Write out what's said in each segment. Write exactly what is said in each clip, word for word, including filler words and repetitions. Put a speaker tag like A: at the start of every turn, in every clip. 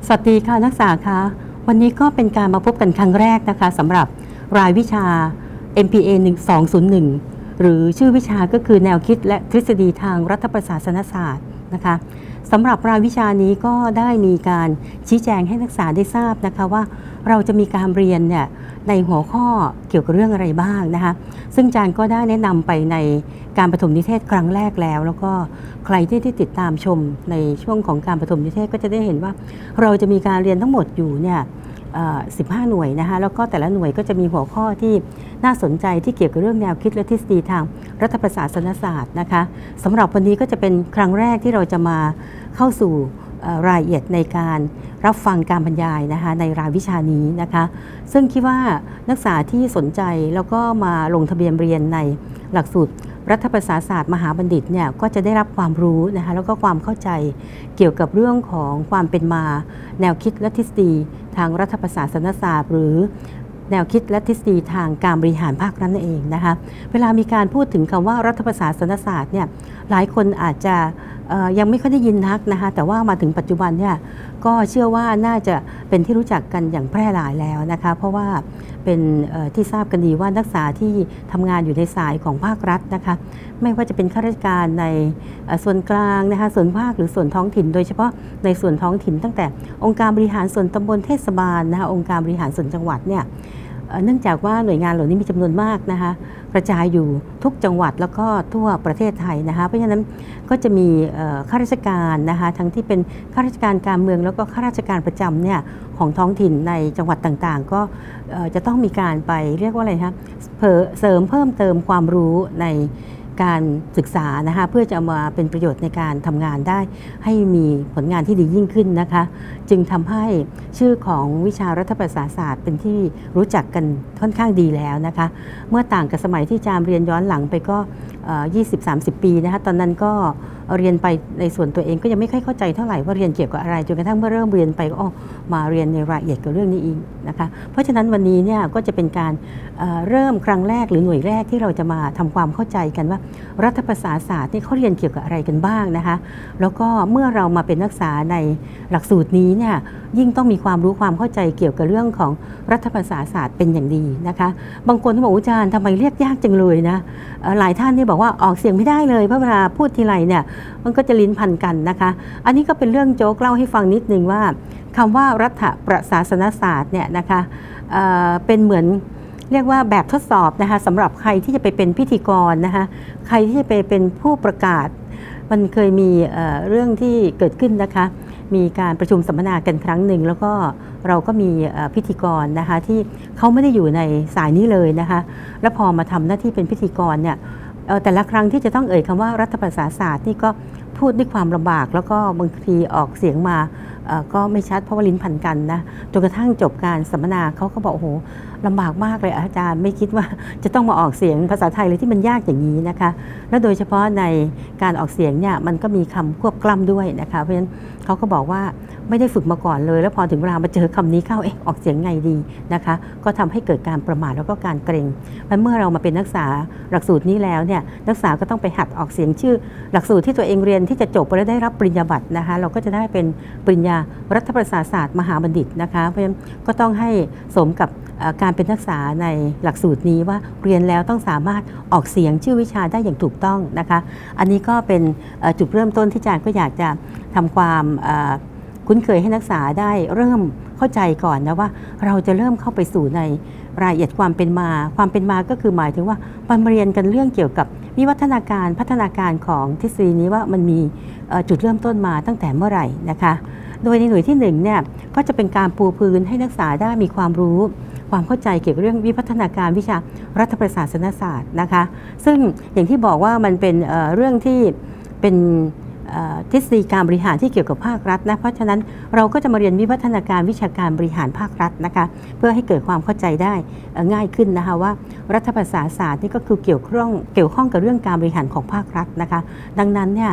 A: สวัสดีค่ะนักศึกษาคะวันนี้ก็เป็นการมาพบกันครั้งแรกนะคะสำหรับรายวิชา เอ็ม พี เอ หนึ่ง สอง ศูนย์ หนึ่ง หรือชื่อวิชาก็คือแนวคิดและทฤษฎีทางรัฐประศาสนศาสตร์นะคะสำหรับรายวิชานี้ก็ได้มีการชี้แจงให้นักศึกษาได้ทราบนะคะว่าเราจะมีการเรียนเนี่ยในหัวข้อเกี่ยวกับเรื่องอะไรบ้างนะคะซึ่งอาจารย์ก็ได้แนะนำไปในการประถมนิเทศครั้งแรกแล้วแล้วก็ใครที่ได้ติดตามชมในช่วงของการประถมนิเทศก็จะได้เห็นว่าเราจะมีการเรียนทั้งหมดอยู่เนี่ยสิบห้าหน่วยนะคะแล้วก็แต่ละหน่วยก็จะมีหัวข้อที่น่าสนใจที่เกี่ยวกับเรื่องแนวคิดและทฤษฎีทางรัฐประศาสนศาสตร์นะคะสำหรับวันนี้ก็จะเป็นครั้งแรกที่เราจะมาเข้าสู่รายละเอียดในการรับฟังการบรรยายนะคะในรายวิชานี้นะคะซึ่งคิดว่านักศึกษาที่สนใจแล้วก็มาลงทะเบียนเรียนในหลักสูตรรัฐประศาสนศาสตร์มหาบัณฑิตเนี่ยก็จะได้รับความรู้นะคะแล้วก็ความเข้าใจเกี่ยวกับเรื่องของความเป็นมาแนวคิดและทฤษฎีทางรัฐประศาสนศาสตร์หรือแนวคิดและทฤษฎีทางการบริหารภาครัฐนั่นเองนะคะเวลามีการพูดถึงคำว่ารัฐประศาสนศาสตร์เนี่ยหลายคนอาจจะยังไม่ค่อยได้ยินนักนะคะแต่ว่ามาถึงปัจจุบันเนี่ยก็เชื่อว่าน่าจะเป็นที่รู้จักกันอย่างแพร่หลายแล้วนะคะเพราะว่าเป็นที่ทราบกันดีว่านักศึกษาที่ทำงานอยู่ในสายของภาครัฐนะคะไม่ว่าจะเป็นข้าราชการในส่วนกลางนะคะส่วนภาคหรือส่วนท้องถิ่นโดยเฉพาะในส่วนท้องถิ่นตั้งแต่องค์การบริหารส่วนตำบลเทศบาลนะคะองค์การบริหารส่วนจังหวัดเนี่ยเนื่องจากว่าหน่วยงานเหล่านี้มีจำนวนมากนะคะกระจายอยู่ทุกจังหวัดแล้วก็ทั่วประเทศไทยนะคะเพราะฉะนั้นก็จะมีข้าราชการนะคะทั้งที่เป็นข้าราชการการเมืองแล้วก็ข้าราชการประจำเนี่ยของท้องถิ่นในจังหวัดต่างๆก็จะต้องมีการไปเรียกว่าอะไรคะเสริมเพิ่มเติมความรู้ในการศึกษานะคะเพื่อจะเอามาเป็นประโยชน์ในการทำงานได้ให้มีผลงานที่ดียิ่งขึ้นนะคะจึงทำให้ชื่อของวิชารัฐประศาสนศาสตร์เป็นที่รู้จักกันค่อนข้างดีแล้วนะคะเมื่อต่างกับสมัยที่อาจารย์เรียนย้อนหลังไปก็ ยี่สิบ สามสิบ ปีนะคะตอนนั้นก็เรียนไปในส่วนตัวเองก็ยังไม่ค่อยเข้าใจเท่าไหร่ว่าเรียนเกี่ยวกับอะไรจนกระทั่งเมื่อเริ่มเรียนไปก็มาเรียนในรายละเอียดกับเรื่องนี้เองนะคะเพราะฉะนั้นวันนี้เนี่ยก็จะเป็นการเเริ่มครั้งแรกหรือหน่วยแรกที่เราจะมาทำความเข้าใจกันว่ารัฐประศาสนศาสตร์นี่เขาเรียนเกี่ยวกับอะไรกันบ้างนะคะแล้วก็เมื่อเรามาเป็นนักศึกษาในหลักสูตรนี้เนี่ยยิ่งต้องมีความรู้ความเข้าใจเกี่ยวกับเรื่องของรัฐประศาสนศาสตร์เป็นอย่างดีนะคะบางคนที่บอกอาจารย์ทำไมเรียกยากจังเลยนะหลายท่านที่บอกว่าออกเสียงไม่ได้เลยเพราะเวลาพูดทีไรเนี่ยมันก็จะลิ้นพันกันนะคะอันนี้ก็เป็นเรื่องโจ๊กเล่าให้ฟังนิดนึงว่าคำว่ารัฐประศาสนศาสตร์เนี่ยนะคะเอ่อเป็นเหมือนเรียกว่าแบบทดสอบนะคะสำหรับใครที่จะไปเป็นพิธีกรนะคะใครที่จะไปเป็นผู้ประกาศมันเคยมีเอ่อเรื่องที่เกิดขึ้นนะคะมีการประชุมสัมมนากันครั้งหนึ่งแล้วก็เราก็มีพิธีกรนะคะที่เขาไม่ได้อยู่ในสายนี้เลยนะคะแล้วพอมาทำหน้าที่เป็นพิธีกรเนี่ยแต่ละครั้งที่จะต้องเอ่ยคำว่ารัฐประศาสนศาสตร์นี่ก็พูดด้วยความลำบากแล้วก็บางทีออกเสียงมาก็ไม่ชัดเพราะว่าลิ้นพันกันนะจนกระทั่งจบการสัมมนาเขาก็บอกโอ้โหลำบากมากเลยอาจารย์ไม่คิดว่าจะต้องมาออกเสียงภาษาไทยเลยที่มันยากอย่างนี้นะคะและโดยเฉพาะในการออกเสียงเนี่ยมันก็มีคำควบกล้ำด้วยนะคะเพราะฉะนั้นเขาก็บอกว่าไม่ได้ฝึกมาก่อนเลยแล้วพอถึงเวลามาเจอคำนี้เข้าเอ๊ะออกเสียงไงดีนะคะก็ทำให้เกิดการประมาทแล้วก็การเกรงเมื่อเรามาเป็นนักศึกษาหลักสูตรนี้แล้วเนี่ยนักศึกษาก็ต้องไปหัดออกเสียงชื่อหลักสูตรที่ตัวเองเรียนที่จะจบไปแล้วได้รับปริญญาบัตรนะคะเราก็จะได้เป็นปริญญารัฐประศาสนศาสตร์มหาบัณฑิตนะคะเพราะฉะนั้นก็ต้องให้สมกับการเป็นนักศึกษาในหลักสูตรนี้ว่าเรียนแล้วต้องสามารถออกเสียงชื่อวิชาได้อย่างถูกต้องนะคะอันนี้ก็เป็นจุดเริ่มต้นที่อาจารย์ก็อยากจะทำความคุ้นเคยให้นักศึกษาได้เริ่มเข้าใจก่อนนะว่าเราจะเริ่มเข้าไปสู่ในรายละเอียดความเป็นมาความเป็นมาก็คือหมายถึงว่ามาเรียนกันเรื่องเกี่ยวกับวิวัฒนาการพัฒนาการของทฤษฎีนี้ว่ามันมีจุดเริ่มต้นมาตั้งแต่เมื่อไหร่นะคะโดยในหน่วยที่หนึ่งเนี่ยก็จะเป็นการปูพื้นให้นักศึกษาได้มีความรู้ความเข้าใจเกี่ยวกับเรื่องวิวัฒนาการวิชารัฐประศาสนศาสตร์นะคะซึ่งอย่างที่บอกว่ามันเป็น เอ่อ เรื่องที่เป็นทฤษฎีการบริหารที่เกี่ยวกับภาครัฐนะเพราะฉะนั้นเราก็จะมาเรียนวิวัฒนาการวิชาการบริหารภาครัฐนะคะเพื่อให้เกิดความเข้าใจได้ง่ายขึ้นนะคะว่ารัฐประศาสนศาสตร์นี่ก็คือเกี่ยวข้องเกี่ยวข้องกับเรื่องการบริหารของภาครัฐนะคะดังนั้นเนี่ย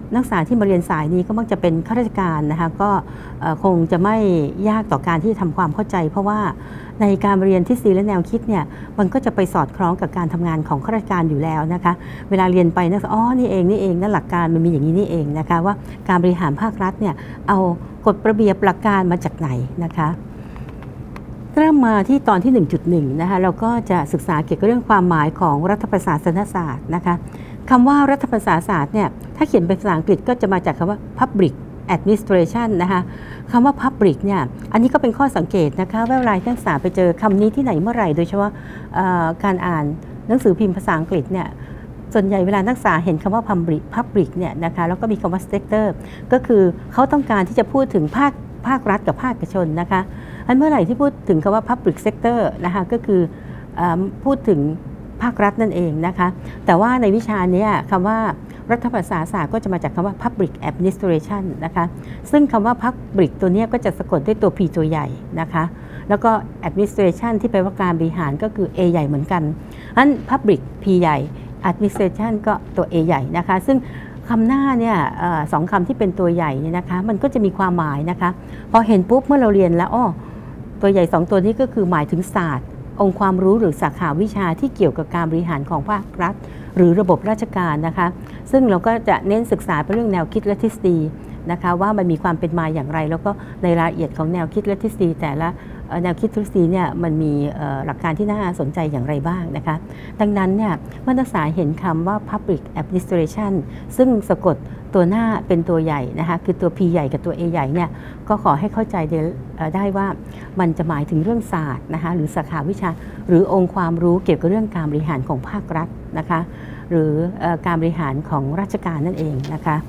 A: นักศึกษาที่มาเรียนสายนี้ก็มักจะเป็นข้าราชการนะคะก็คงจะไม่ยากต่อการที่ทำความเข้าใจเพราะว่าในการเรียนทฤษฎีและแนวคิดเนี่ยมันก็จะไปสอดคล้องกับการทำงานของข้าราชการอยู่แล้วนะคะเวลาเรียนไปนักศึกษาอ๋อนี่เองนี่เองนั่นหลักการมันมีอย่างนี้นี่เองนะคะว่าการบริหารภาครัฐเนี่ยเอากฎระเบียบหลักการมาจากไหนนะคะเริ่มมาที่ตอนที่ หนึ่งจุดหนึ่ง นะคะเราก็จะศึกษาเกี่ยวกับเรื่องความหมายของรัฐประศาสนศาสตร์นะคะคำว่ารัฐประศาสนศาสตร์เนี่ยถ้าเขียนเป็นภาษาอังกฤษก็จะมาจากคำว่า public administration นะคะคำว่า public เนี่ยอันนี้ก็เป็นข้อสังเกตนะคะว่าเวลานักศึกษาไปเจอคำนี้ที่ไหนเมื่อไหร่โดยเฉพาะการอ่านหนังสือพิมพ์ภาษาอังกฤษเนี่ยส่วนใหญ่เวลานักศึกษาเห็นคำว่า public public เนี่ยนะคะแล้วก็มีคำว่า sector ก็คือเขาต้องการที่จะพูดถึงภาคภาครัฐกับภาคเอกชนนะคะอันเมื่อไหร่ที่พูดถึงคำว่า public sector นะคะก็คือพูดถึงภาครัฐนั่นเองนะคะแต่ว่าในวิชานี้คำว่ารัฐประศาสนศาสตร์ก็จะมาจากคำว่า public administration นะคะซึ่งคำว่า public ตัวนี้ก็จะสะกดด้วยตัว P ตัวใหญ่นะคะแล้วก็ administration ที่แปลว่าการบริหารก็คือ A ใหญ่เหมือนกันอัน public P ใหญ่ administration ก็ตัว A ใหญ่นะคะซึ่งคำหน้าเนี่ยสองคำที่เป็นตัวใหญ่เนี่ยนะคะมันก็จะมีความหมายนะคะพอเห็นปุ๊บเมื่อเราเรียนแล้วอ้อตัวใหญ่สองตัวนี้ก็คือหมายถึงศาสตร์องค์ความรู้หรือสาขาวิชาที่เกี่ยวกับการบริหารของภาครัฐหรือระบบราชการนะคะซึ่งเราก็จะเน้นศึกษาไปเรื่องแนวคิดและทฤษฎีนะคะว่ามันมีความเป็นมาอย่างไรแล้วก็ในรายละเอียดของแนวคิดและทฤษฎีแต่ละแนวคิดทฤษฎีเนี่ยมันมีหลักการที่น่าสนใจอย่างไรบ้างนะคะดังนั้นเนี่ยเมื่อนักศึกษาเห็นคำว่า public administration ซึ่งสะกดตัวหน้าเป็นตัวใหญ่นะคะคือตัว P ใหญ่กับตัว A ใหญ่เนี่ยก็ขอให้เข้าใจได้ว่ามันจะหมายถึงเรื่องศาสตร์นะคะหรือสาขาวิชาหรือองค์ความรู้เกี่ยวกับเรื่องการบริหารของภาครัฐนะคะหรือการบริหารของราชการนั่นเองนะคะ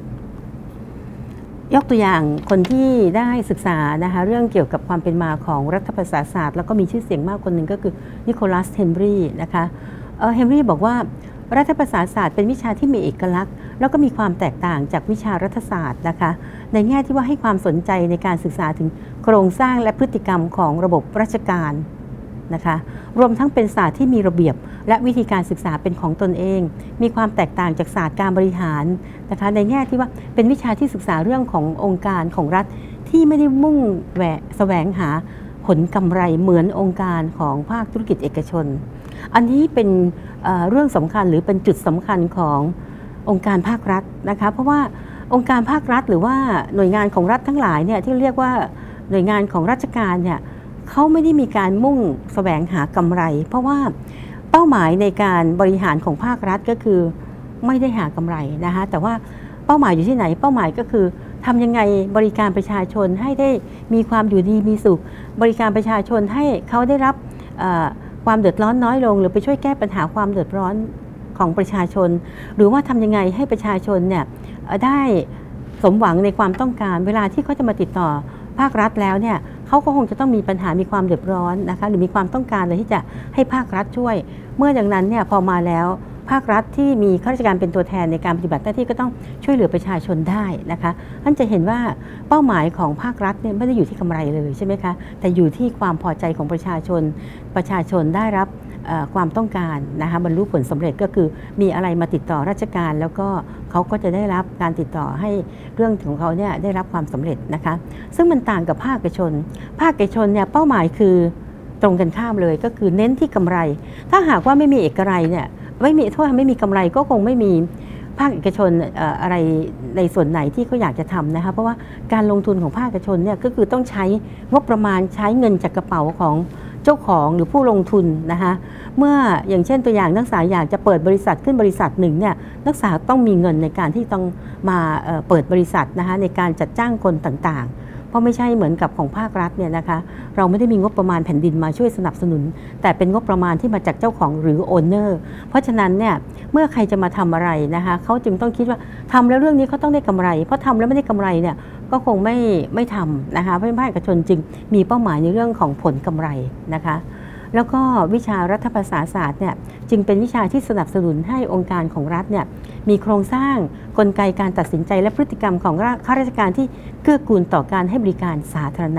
A: ยกตัวอย่างคนที่ได้ศึกษานะคะเรื่องเกี่ยวกับความเป็นมาของรัฐประศาสนศาสตร์แล้วก็มีชื่อเสียงมากคนหนึ่งก็คือนิโคลัสเฮนรีนะคะเฮนรีบอกว่ารัฐประศาสนศาสตร์เป็นวิชาที่มีเอกลักษณ์แล้วก็มีความแตกต่างจากวิชารัฐศาสตร์นะคะในแง่ที่ว่าให้ความสนใจในการศึกษาถึงโครงสร้างและพฤติกรรมของระบบราชการนะคะรวมทั้งเป็นศาสตร์ที่มีระเบียบและวิธีการศึกษาเป็นของตนเองมีความแตกต่างจากศาสตร์การบริหารนะคะในแง่ที่ว่าเป็นวิชาที่ศึกษาเรื่องขององค์การของรัฐที่ไม่ได้มุ่งแหวะแสวงหาผลกำไรเหมือนองค์การของภาคธุรกิจเอกชนอันนี้เป็นเอ่อเรื่องสำคัญหรือเป็นจุดสำคัญขององค์การภาครัฐนะคะเพราะว่าองค์การภาครัฐหรือว่าหน่วยงานของรัฐทั้งหลายเนี่ยที่เรียกว่าหน่วยงานของราชการเนี่ยเขาไม่ได้มีการมุ่งแสวงหากำไรเพราะว่าเป้าหมายในการบริหารของภาครัฐก็คือไม่ได้หากำไรนะคะแต่ว่าเป้าหมายอยู่ที่ไหนเป้าหมายก็คือทำยังไงบริการประชาชนให้ได้มีความอยู่ดีมีสุขบริการประชาชนให้เขาได้รับความเดือดร้อนน้อยลงหรือไปช่วยแก้ปัญหาความเดือดร้อนของประชาชนหรือว่าทำยังไงให้ประชาชนเนี่ยได้สมหวังในความต้องการเวลาที่เขาจะมาติดต่อภาครัฐแล้วเนี่ยเขาก็คงจะต้องมีปัญหามีความเดือดร้อนนะคะหรือมีความต้องการเลยที่จะให้ภาครัฐช่วยเมื่ออย่างนั้นเนี่ยพอมาแล้วภาครัฐที่มีข้าราชการเป็นตัวแทนในการปฏิบัติหน้าที่ก็ต้องช่วยเหลือประชาชนได้นะคะท่านจะเห็นว่าเป้าหมายของภาครัฐเนี่ยไม่ได้อยู่ที่กำไรเลยใช่ไหมคะแต่อยู่ที่ความพอใจของประชาชนประชาชนได้รับความต้องการนะคะบรรลุผลสำเร็จก็คือมีอะไรมาติดต่อราชการแล้วก็เขาก็จะได้รับการติดต่อให้เรื่องของเขาเนี่ยได้รับความสำเร็จนะคะซึ่งมันต่างกับภาคเอกชนภาคเอกชนเนี่ยเป้าหมายคือตรงกันข้ามเลยก็คือเน้นที่กำไรถ้าหากว่าไม่มีเอกไรเนี่ยไม่มีโทษไม่มีกำไรก็คงไม่มีภาคเอกชนอะไรในส่วนไหนที่เขาอยากจะทำนะคะเพราะว่าการลงทุนของภาคเอกชนเนี่ยก็คือต้องใช้งบประมาณใช้เงินจากกระเป๋าของเจ้าของหรือผู้ลงทุนนะคะเมื่ออย่างเช่นตัวอย่างนักศึกษาอยากจะเปิดบริษัทขึ้นบริษัทหนึ่งเนี่ยนักศึกษาต้องมีเงินในการที่ต้องมาเปิดบริษัทนะคะในการจัดจ้างคนต่างๆเพราะไม่ใช่เหมือนกับของภาครัฐเนี่ยนะคะเราไม่ได้มีงบประมาณแผ่นดินมาช่วยสนับสนุนแต่เป็นงบประมาณที่มาจากเจ้าของหรือโอนเนอร์เพราะฉะนั้นเนี่ยเมื่อใครจะมาทำอะไรนะคะเขาจึงต้องคิดว่าทำแล้วเรื่องนี้เขาต้องได้กำไรเพราะทำแล้วไม่ได้กำไรเนี่ยก็คงไม่ไม่ทำนะคะเพราะภาคเอกชนจึงมีเป้าหมายในเรื่องของผลกำไรนะคะแล้วก็วิชารัฐประศาสนศาสตร์เนี่ยจึงเป็นวิชาที่สนับสนุนให้องค์การของรัฐเนี่ยมีโครงสร้างกลไกการตัดสินใจและพฤติกรรมของข้าราชการที่เกื้อกูลต่อการให้บริการสาธารณะ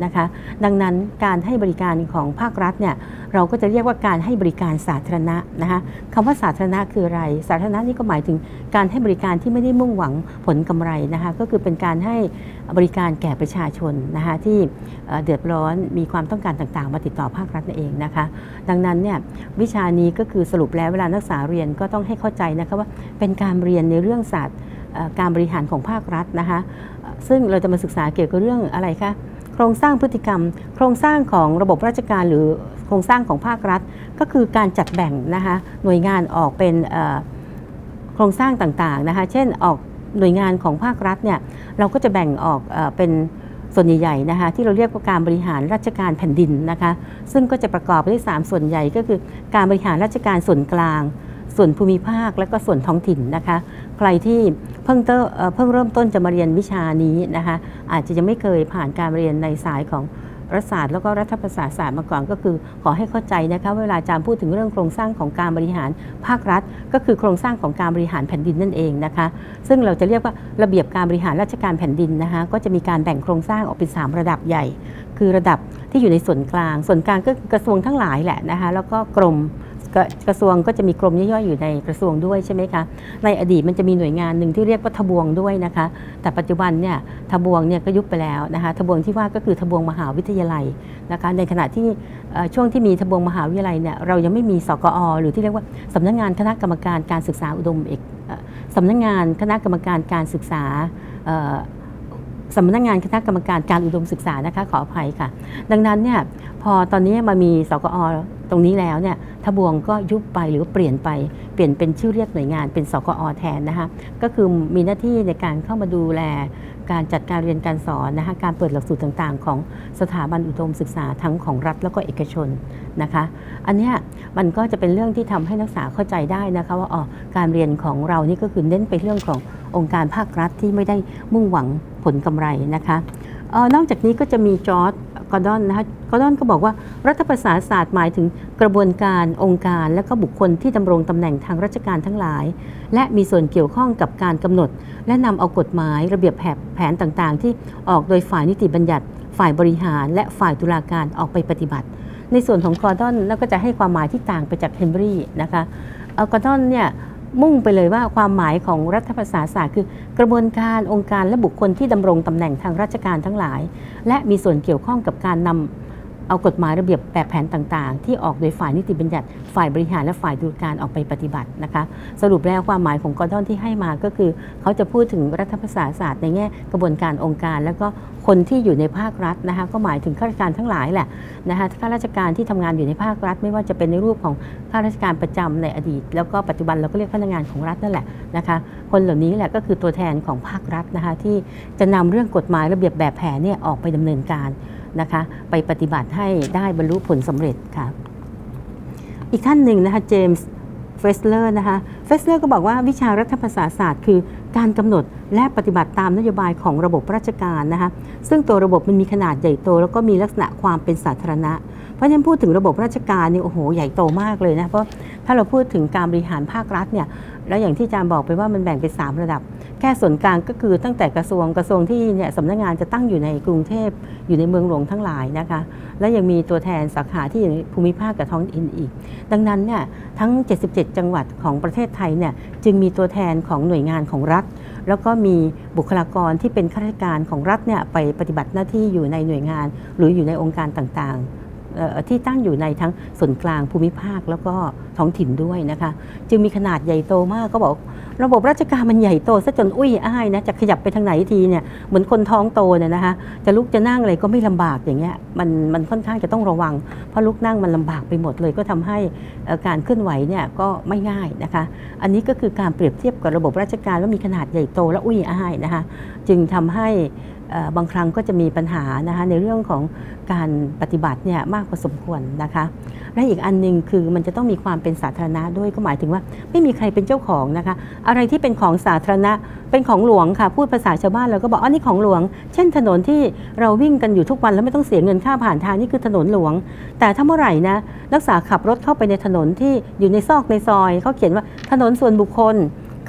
A: นะคะดังนั้นการให้บริการของภาครัฐเนี่ยเราก็จะเรียกว่าการให้บริการสาธารณะนะคะคำว่าสาธารณะคืออะไรสาธารณะนี่ก็หมายถึงการให้บริการที่ไม่ได้มุ่งหวังผลกำไรนะคะก็คือเป็นการให้บริการแก่ประชาชนนะคะที่เดือดร้อนมีความต้องการต่างๆมาติดต่อภาครัฐนั่นเองนะคะดังนั้นเนี่ยวิชานี้ก็คือสรุปแล้วเวลานักศึกษาเรียนก็ต้องให้เข้าใจนะคะว่าเป็นการเรียนในเรื่องศาสตร์การบริหารของภาครัฐนะคะซึ่งเราจะมาศึกษาเกี่ยวกับเรื่องอะไรคะโครงสร้างพฤติกรรมโครงสร้างของระบบราชการหรือโครงสร้างของภาครัฐก็คือการจัดแบ่งนะคะหน่วยงานออกเป็นโครงสร้างต่างๆนะคะเช่นออกหน่วยงานของภาครัฐเนี่ยเราก็จะแบ่งออกเป็นส่วนใหญ่ๆนะคะที่เราเรียกว่าการบริหารราชการแผ่นดินนะคะซึ่งก็จะประกอบไปด้วยสามส่วนใหญ่ก็คือการบริหารราชการส่วนกลางส่วนภูมิภาคและก็ส่วนท้องถิ่นนะคะใครที่เพิ่งเตเพิ่งเริ่มต้นจะมาเรียนวิชานี้นะคะอาจจะยังไม่เคยผ่านการเรียนในสายของรัฐศาสตร์แล้วก็รัฐประศาสตร์มาก่อนก็คือขอให้เข้าใจนะคะเวลาอาจารย์พูดถึงเรื่องโครงสร้างของการบริหารภาครัฐก็คือโครงสร้างของการบริหารแผ่นดินนั่นเองนะคะซึ่งเราจะเรียกว่าระเบียบการบริหารราชการแผ่นดินนะคะก็จะมีการแบ่งโครงสร้างออกเป็นสามระดับใหญ่คือระดับที่อยู่ในส่วนกลางส่วนกลางก็กระทรวงทั้งหลายแหละนะคะแล้วก็กรมกระทรวงก็จะมีกรมย่อยๆอยู่ในกระทรวงด้วยใช่ไหมคะในอดีตมันจะมีหน่วยงานหนึ่งที่เรียกว่าทบวงด้วยนะคะแต่ปัจจุบันเนี่ยทบวงเนี่ยก็ยุบไปแล้วนะคะทบวงที่ว่าก็คือทบวงมหาวิทยาลัยนะคะในขณะที่ช่วงที่มีทบวงมหาวิทยาลัยเนี่ยเรายังไม่มีสกอหรือที่เรียกว่าสำนักงานคณะกรรมการการศึกษาอุดมเอกสำนักงานคณะกรรมการการศึกษาสำนักงานคณะกรรมการการอุดมศึกษานะคะขออภัยค่ะดังนั้นเนี่ยพอตอนนี้มามีสกอตรงนี้แล้วเนี่ยทบวงก็ยุบไปหรือเปลี่ยนไปเปลี่ยนเป็นชื่อเรียกหน่วยงานเป็นสกอแทนนะคะก็คือมีหน้าที่ในการเข้ามาดูแลการจัดการเรียนการสอนนะคะการเปิดหลักสูตรต่างๆของสถาบันอุดมศึกษาทั้งของรัฐแล้วก็เอกชนนะคะอันนี้มันก็จะเป็นเรื่องที่ทำให้นักศึกษาเข้าใจได้นะคะว่าอ๋อการเรียนของเรานี่ก็คือเน้นไปเรื่องขององค์การภาครัฐที่ไม่ได้มุ่งหวังผลกำไรนะคะเอ่อนอกจากนี้ก็จะมีจอร์จกอร์ดอนนะคะกอร์ดอนก็บอกว่ารัฐประศาสนศาสตร์หมายถึงกระบวนการองค์การและก็บุคคลที่ดำรงตำแหน่งทางราชการทั้งหลายและมีส่วนเกี่ยวข้องกับการกำหนดและนำเอากฎหมายระเบียบแผนต่างๆที่ออกโดยฝ่ายนิติบัญญัติฝ่ายบริหารและฝ่ายตุลาการออกไปปฏิบัติในส่วนของกอร์ดอนแล้วก็จะให้ความหมายที่ต่างไปจากเฮนรี่นะคะกอร์ดอนเนี่ยมุ่งไปเลยว่าความหมายของรัฐประศาสนศาสตร์คือกระบวนการองค์การและบุคคลที่ดำรงตำแหน่งทางราชการทั้งหลายและมีส่วนเกี่ยวข้องกับการนำเอากฎหมายระเบียบแบบแผนต่างๆที่ออกโดยฝ่ายนิติบัญญัติฝ่ายบริหารและฝ่ายตุลาการออกไปปฏิบัตินะคะสรุปแล้วความหมายของกอร์ดอนที่ให้มาก็คือเขาจะพูดถึงรัฐประศาสนศาสตร์ในแง่กระบวนการองค์การแล้วก็คนที่อยู่ในภาครัฐนะคะก็หมายถึงข้าราชการทั้งหลายแหละนะคะข้าราชการที่ทำงานอยู่ในภาครัฐไม่ว่าจะเป็นในรูปของข้าราชการประจำในอดีตแล้วก็ปัจจุบันเราก็เรียกพนักงานของรัฐนั่นแหละนะคะคนเหล่านี้แหละก็คือตัวแทนของภาครัฐนะคะที่จะนำเรื่องกฎหมายระเบียบแบบแผนเนี่ยออกไปดำเนินการนะคะไปปฏิบัติให้ได้บรรลุผลสำเร็จค่ะอีกท่านหนึ่งนะคะเจมส์เฟสเลอร์นะคะเฟสเลอร์ก็บอกว่าวิชารัฐประศาสนศาสตร์คือการกำหนดและปฏิบัติตามนโยบายของระบบราชการนะคะซึ่งตัวระบบมันมีขนาดใหญ่โตแล้วก็มีลักษณะความเป็นสาธารณะเพราะฉะนั้นพูดถึงระบบราชการนี่โอ้โหใหญ่โตมากเลยนะเพราะถ้าเราพูดถึงการบริหารภาครัฐเนี่ยแล้วอย่างที่อาจารย์บอกไปว่ามันแบ่งเป็นสามระดับแค่ส่วนกลางก็คือตั้งแต่กระทรวงกระทรวงที่เนี่ยสำนักงานจะตั้งอยู่ในกรุงเทพอยู่ในเมืองหลวงทั้งหลายนะคะและยังมีตัวแทนสาขาที่อยู่ในภูมิภาคกับท้องถิ่นอีกดังนั้นเนี่ยทั้งเจ็ดสิบเจ็ดจังหวัดของประเทศไทยเนี่ยจึงมีตัวแทนของหน่วยงานของรัฐแล้วก็มีบุคลากรที่เป็นข้าราชการของรัฐเนี่ยไปปฏิบัติหน้าที่อยู่ในหน่วยงานหรืออยู่ในองค์การต่างๆที่ตั้งอยู่ในทั้งส่วนกลางภูมิภาคแล้วก็ท้องถิ่นด้วยนะคะจึงมีขนาดใหญ่โตมากก็บอกระบบราชการมันใหญ่โตซะจนอุ้ยอ้ายนะจะขยับไปทางไหนทีเนี่ยเหมือนคนท้องโตเนี่ยนะคะจะลุกจะนั่งอะไรก็ไม่ลำบากอย่างเงี้ยมันมันค่อนข้างจะต้องระวังเพราะลุกนั่งมันลำบากไปหมดเลยก็ทำให้การเคลื่อนไหวเนี่ยก็ไม่ง่ายนะคะอันนี้ก็คือการเปรียบเทียบกับระบบราชการว่ามีขนาดใหญ่โตและอุ้ยอ้ายนะคะจึงทำให้บางครั้งก็จะมีปัญหานะคะในเรื่องของการปฏิบัติเนี่ยมากพอสมควรนะคะและอีกอันนึงคือมันจะต้องมีความเป็นสาธารณะด้วยก็หมายถึงว่าไม่มีใครเป็นเจ้าของนะคะอะไรที่เป็นของสาธารณะเป็นของหลวงค่ะพูดภาษาชาวบ้านเราก็บอกอ๋อนี่ของหลวงเช่นถนนที่เราวิ่งกันอยู่ทุกวันแล้วไม่ต้องเสียเงินค่าผ่านทางนี่คือถนนหลวงแต่ถ้าเมื่อไหร่นะนักศึกษาขับรถเข้าไปในถนนที่อยู่ในซอกในซอยเขาเขียนว่าถนนส่วนบุคคล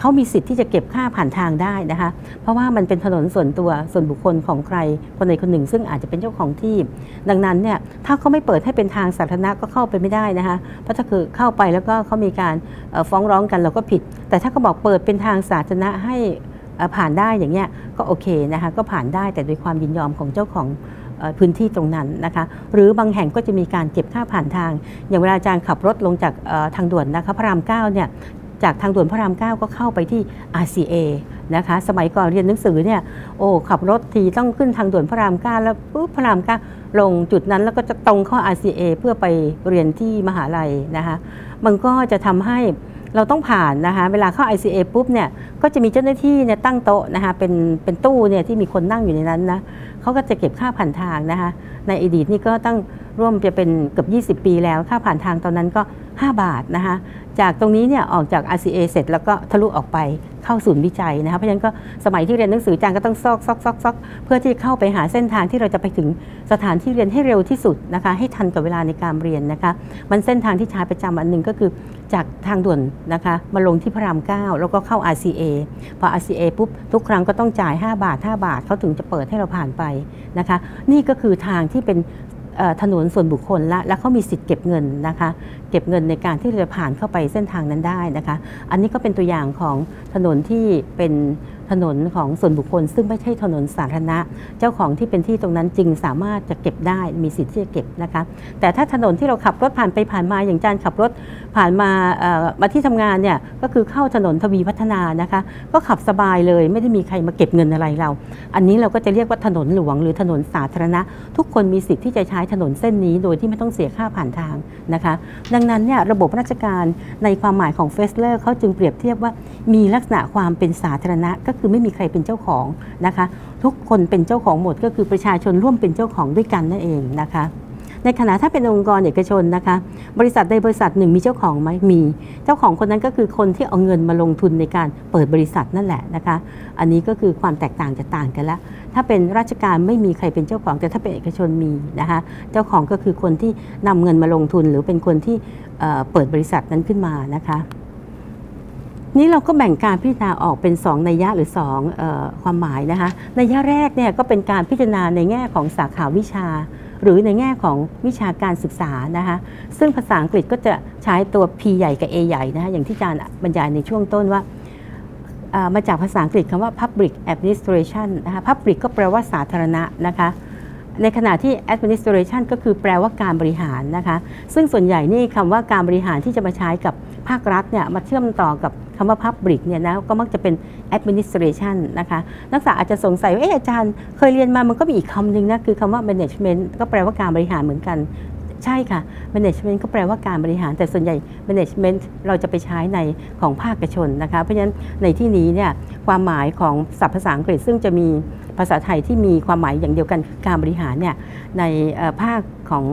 A: เขามีสิทธิ์ที่จะเก็บค่าผ่านทางได้นะคะเพราะว่ามันเป็นถนนส่วนตัวส่วนบุคคลของใครคนใดคนหนึ่งซึ่งอาจจะเป็นเจ้าของที่ดังนั้นเนี่ยถ้าเขาไม่เปิดให้เป็นทางสาธารณะก็เข้าไปไม่ได้นะคะเพราะถ้าคือเข้าไปแล้วก็เขามีการฟ้องร้องกันเราก็ผิดแต่ถ้าเขาบอกเปิดเป็นทางสาธารณะให้ผ่านได้อย่างเงี้ยก็โอเคนะคะก็ผ่านได้แต่โดยความยินยอมของเจ้าของพื้นที่ตรงนั้นนะคะหรือบางแห่งก็จะมีการเก็บค่าผ่านทางอย่างเวลาอาจารย์ขับรถลงจากทางด่วนนะคะพระรามเก้าเนี่ยจากทางด่วนพระรามเก้าก็เข้าไปที่ อาร์ ซี เอ นะคะสมัยก่อนเรียนหนังสือเนี่ยโอ้ขับรถทีต้องขึ้นทางด่วนพระรามเก้าแล้วปุ๊บพระรามเก้าลงจุดนั้นแล้วก็จะตรงเข้า อาร์ ซี เอ เพื่อไปเรียนที่มหาลัยนะคะมันก็จะทำให้เราต้องผ่านนะคะเวลาเข้า อาร์ ซี เอ ปุ๊บเนี่ยก็จะมีเจ้าหน้าที่เนี่ยตั้งโต๊ะนะคะเป็นเป็นตู้เนี่ยที่มีคนนั่งอยู่ในนั้นนะเขาก็จะเก็บค่าผ่านทางนะคะในอดีตนี่ก็ตั้งร่วมจะเป็นเกือบยี่สิบปีแล้วค่าผ่านทางตอนนั้นก็ห้าบาทนะคะจากตรงนี้เนี่ยออกจาก อาร์ ซี เอ เสร็จแล้วก็ทะลุออกไปเข้าศูนย์วิจัยนะคะเพราะฉะนั้นก็สมัยที่เรียนหนังสืออาจารย์ก็ต้องซอกซอกซอกซอกเพื่อที่เข้าไปหาเส้นทางที่เราจะไปถึงสถานที่เรียนให้เร็วที่สุดนะคะให้ทันกับเวลาในการเรียนนะคะมันเส้นทางที่ใช้ประจำอันหนึ่งก็คือจากทางด่วนนะคะมาลงที่พระรามเก้าแล้วก็เข้า อาร์ ซี เอ พอ อาร์ ซี เอ ปุ๊บทุกครั้งก็ต้องจ่ายห้าบาทห้าบาทเขาถึงจะเปิดให้เราผ่านไปนะคะนี่ก็คือทางที่เป็นถนนส่วนบุคคลละแล้วเขามีสิทธิ์เก็บเงินนะคะเก็บเงินในการที่จะผ่านเข้าไปเส้นทางนั้นได้นะคะอันนี้ก็เป็นตัวอย่างของถนนที่เป็นถนนของส่วนบุคคลซึ่งไม่ใช่ถนนสาธารณะเจ้าของที่เป็นที่ตรงนั้นจึงสามารถจะเก็บได้มีสิทธิ์ที่จะเก็บนะคะแต่ถ้าถนนที่เราขับรถผ่านไปผ่านมาอย่างจานขับรถผ่านมามาที่ทำงานเนี่ยก็คือเข้าถนนทวีพัฒนานะคะก็ขับสบายเลยไม่ได้มีใครมาเก็บเงินอะไรเราอันนี้เราก็จะเรียกว่าถนนหลวงหรือถนนสาธารณะทุกคนมีสิทธิ์ที่จะใช้ถนนเส้นนี้โดยที่ไม่ต้องเสียค่าผ่านทางนะคะดังนั้นเนี่ยระบบราชการในความหมายของเฟสเลอร์เขาจึงเปรียบเทียบว่ามีลักษณะความเป็นสาธารณะก็คือไม่มีใครเป็นเจ้าของนะคะทุกคนเป็นเจ้าของหมดก็คือประชาชนร่วมเป็นเจ้าของด้วยกันนั่นเองนะคะในขณะถ้าเป็นองค์กรเอกชนนะคะบริษัทใดบริษัทหนึ่งมีเจ้าของไหมมีเจ้าของคนนั้นก็คือคนที่เอาเงินมาลงทุนในการเปิดบริษัทนั่นแหละนะคะอันนี้ก็คือความแตกต่างจะต่างกันละถ้าเป็นราชการไม่มีใครเป็นเจ้าของแต่ถ้าเป็นเอกชนมีนะคะเจ้าของก็คือคนที่นำเงินมาลงทุนหรือเป็นคนที่เปิดบริษัทนั้นขึ้นมานะคะนี้เราก็แบ่งการพิจารณาออกเป็นสองนัยยะหรือสองเอ่อความหมายนะคะนัยยะแรกเนี่ยก็เป็นการพิจารณาในแง่ของสาขาวิชาหรือในแง่ของวิชาการศึกษานะคะซึ่งภาษาอังกฤษก็จะใช้ตัว P ใหญ่กับ A ใหญ่นะคะอย่างที่อาจารย์บรรยายในช่วงต้นว่ามาจากภาษาอังกฤษคำว่า public administration นะคะ public ก็แปลว่าสาธารณะนะคะในขณะที่ administration ก็คือแปลว่าการบริหารนะคะซึ่งส่วนใหญ่นี่คำว่าการบริหารที่จะมาใช้กับภาครัฐเนี่ยมาเชื่อมต่อกับคำว่า public เนี่ยนะก็มักจะเป็น administration นะคะนักศึกษาอาจจะสงสัยว่าเอออาจารย์เคยเรียนมามันก็มีอีกคำหนึ่งนะคือคำว่า management ก็แปลว่าการบริหารเหมือนกันใช่ค่ะ management ก็แปลว่าการบริหารแต่ส่วนใหญ่ management เราจะไปใช้ในของภาคเอกชนนะคะเพราะฉะนั้นในที่นี้เนี่ยความหมายของศัพท์ภาษาอังกฤษซึ่งจะมีภาษาไทยที่มีความหมายอย่างเดียวกันคือการบริหารเนี่ยในภาคของ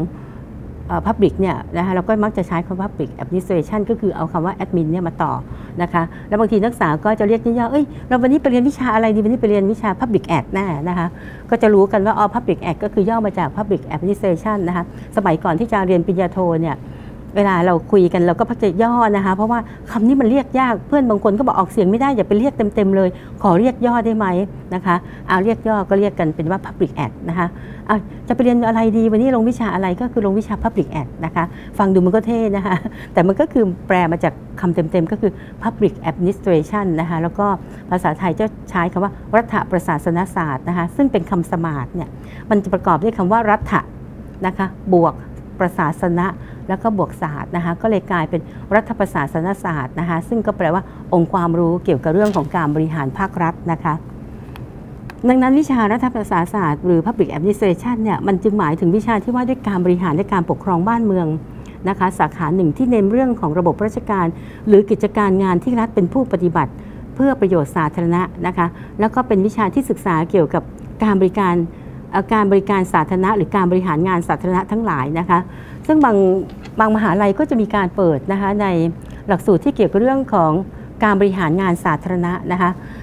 A: Public เนี่ยนะคะเราก็มักจะใช้คำว่า Public Administration ก็คือเอาคำว่า Admin เนี่ยมาต่อนะคะแล้วบางทีนักศึกษาก็จะเรียกย่อๆเอ้ยเราวันนี้ไปเรียนวิชาอะไรดีวันนี้ไปเรียนวิชา Public Act แน่นะคะก็จะรู้กันว่าอ๋อ Public Act ก็คือย่อมาจาก Public Administration นะคะสมัยก่อนที่จะเรียนปริญญาโทเนี่ยเวลาเราคุยกันเราก็พักจะย่อนะคะเพราะว่าคำนี้มันเรียกยากเพื่อนบางคนก็บอกออกเสียงไม่ได้อย่าไปเรียกเต็มๆเลยขอเรียกย่อได้ไหมนะคะเอาเรียกย่อก็เรียกกันเป็นว่า Public Act นะคะเอาจะไปเรียนอะไรดีวันนี้ลงวิชาอะไรก็คือลงวิชา Public Act นะคะฟังดูมันก็เท่นะคะแต่มันก็คือแปลมาจากคำเต็มๆก็คือ Public Administration นะคะแล้วก็ภาษาไทยจะใช้คำว่ารัฐประศาสนศาสตร์นะคะซึ่งเป็นคำสมาร์ทเนี่ยมันจะประกอบด้วยคำว่ารัฐนะคะบวกประศาสนะแล้วก็บวกศาสตร์นะคะก็เลยกลายเป็นรัฐประศาสนศาสตร์นะคะซึ่งก็แปลว่าองค์ความรู้เกี่ยวกับเรื่องของการบริหารภาครัฐนะคะดังนั้นวิชารัฐประศาสนศาสตร์หรือ Public Administration เนี่ยมันจึงหมายถึงวิชาที่ว่าด้วยการบริหารและการปกครองบ้านเมืองนะคะสาขาหนึ่งที่เน้นเรื่องของระบบราชการหรือกิจการงานที่รัฐเป็นผู้ปฏิบัติเพื่อประโยชน์สาธารณะนะคะแล้วก็เป็นวิชาที่ศึกษาเกี่ยวกับการบริการการบริการสาธารณะหรือการบริหารงานสาธารณะทั้งหลายนะคะซึ่งบางบางมหาลัยก็จะมีการเปิดนะคะในหลักสูตรที่เกี่ยวกับเรื่องของการบริหารงานสาธารณะนะคะ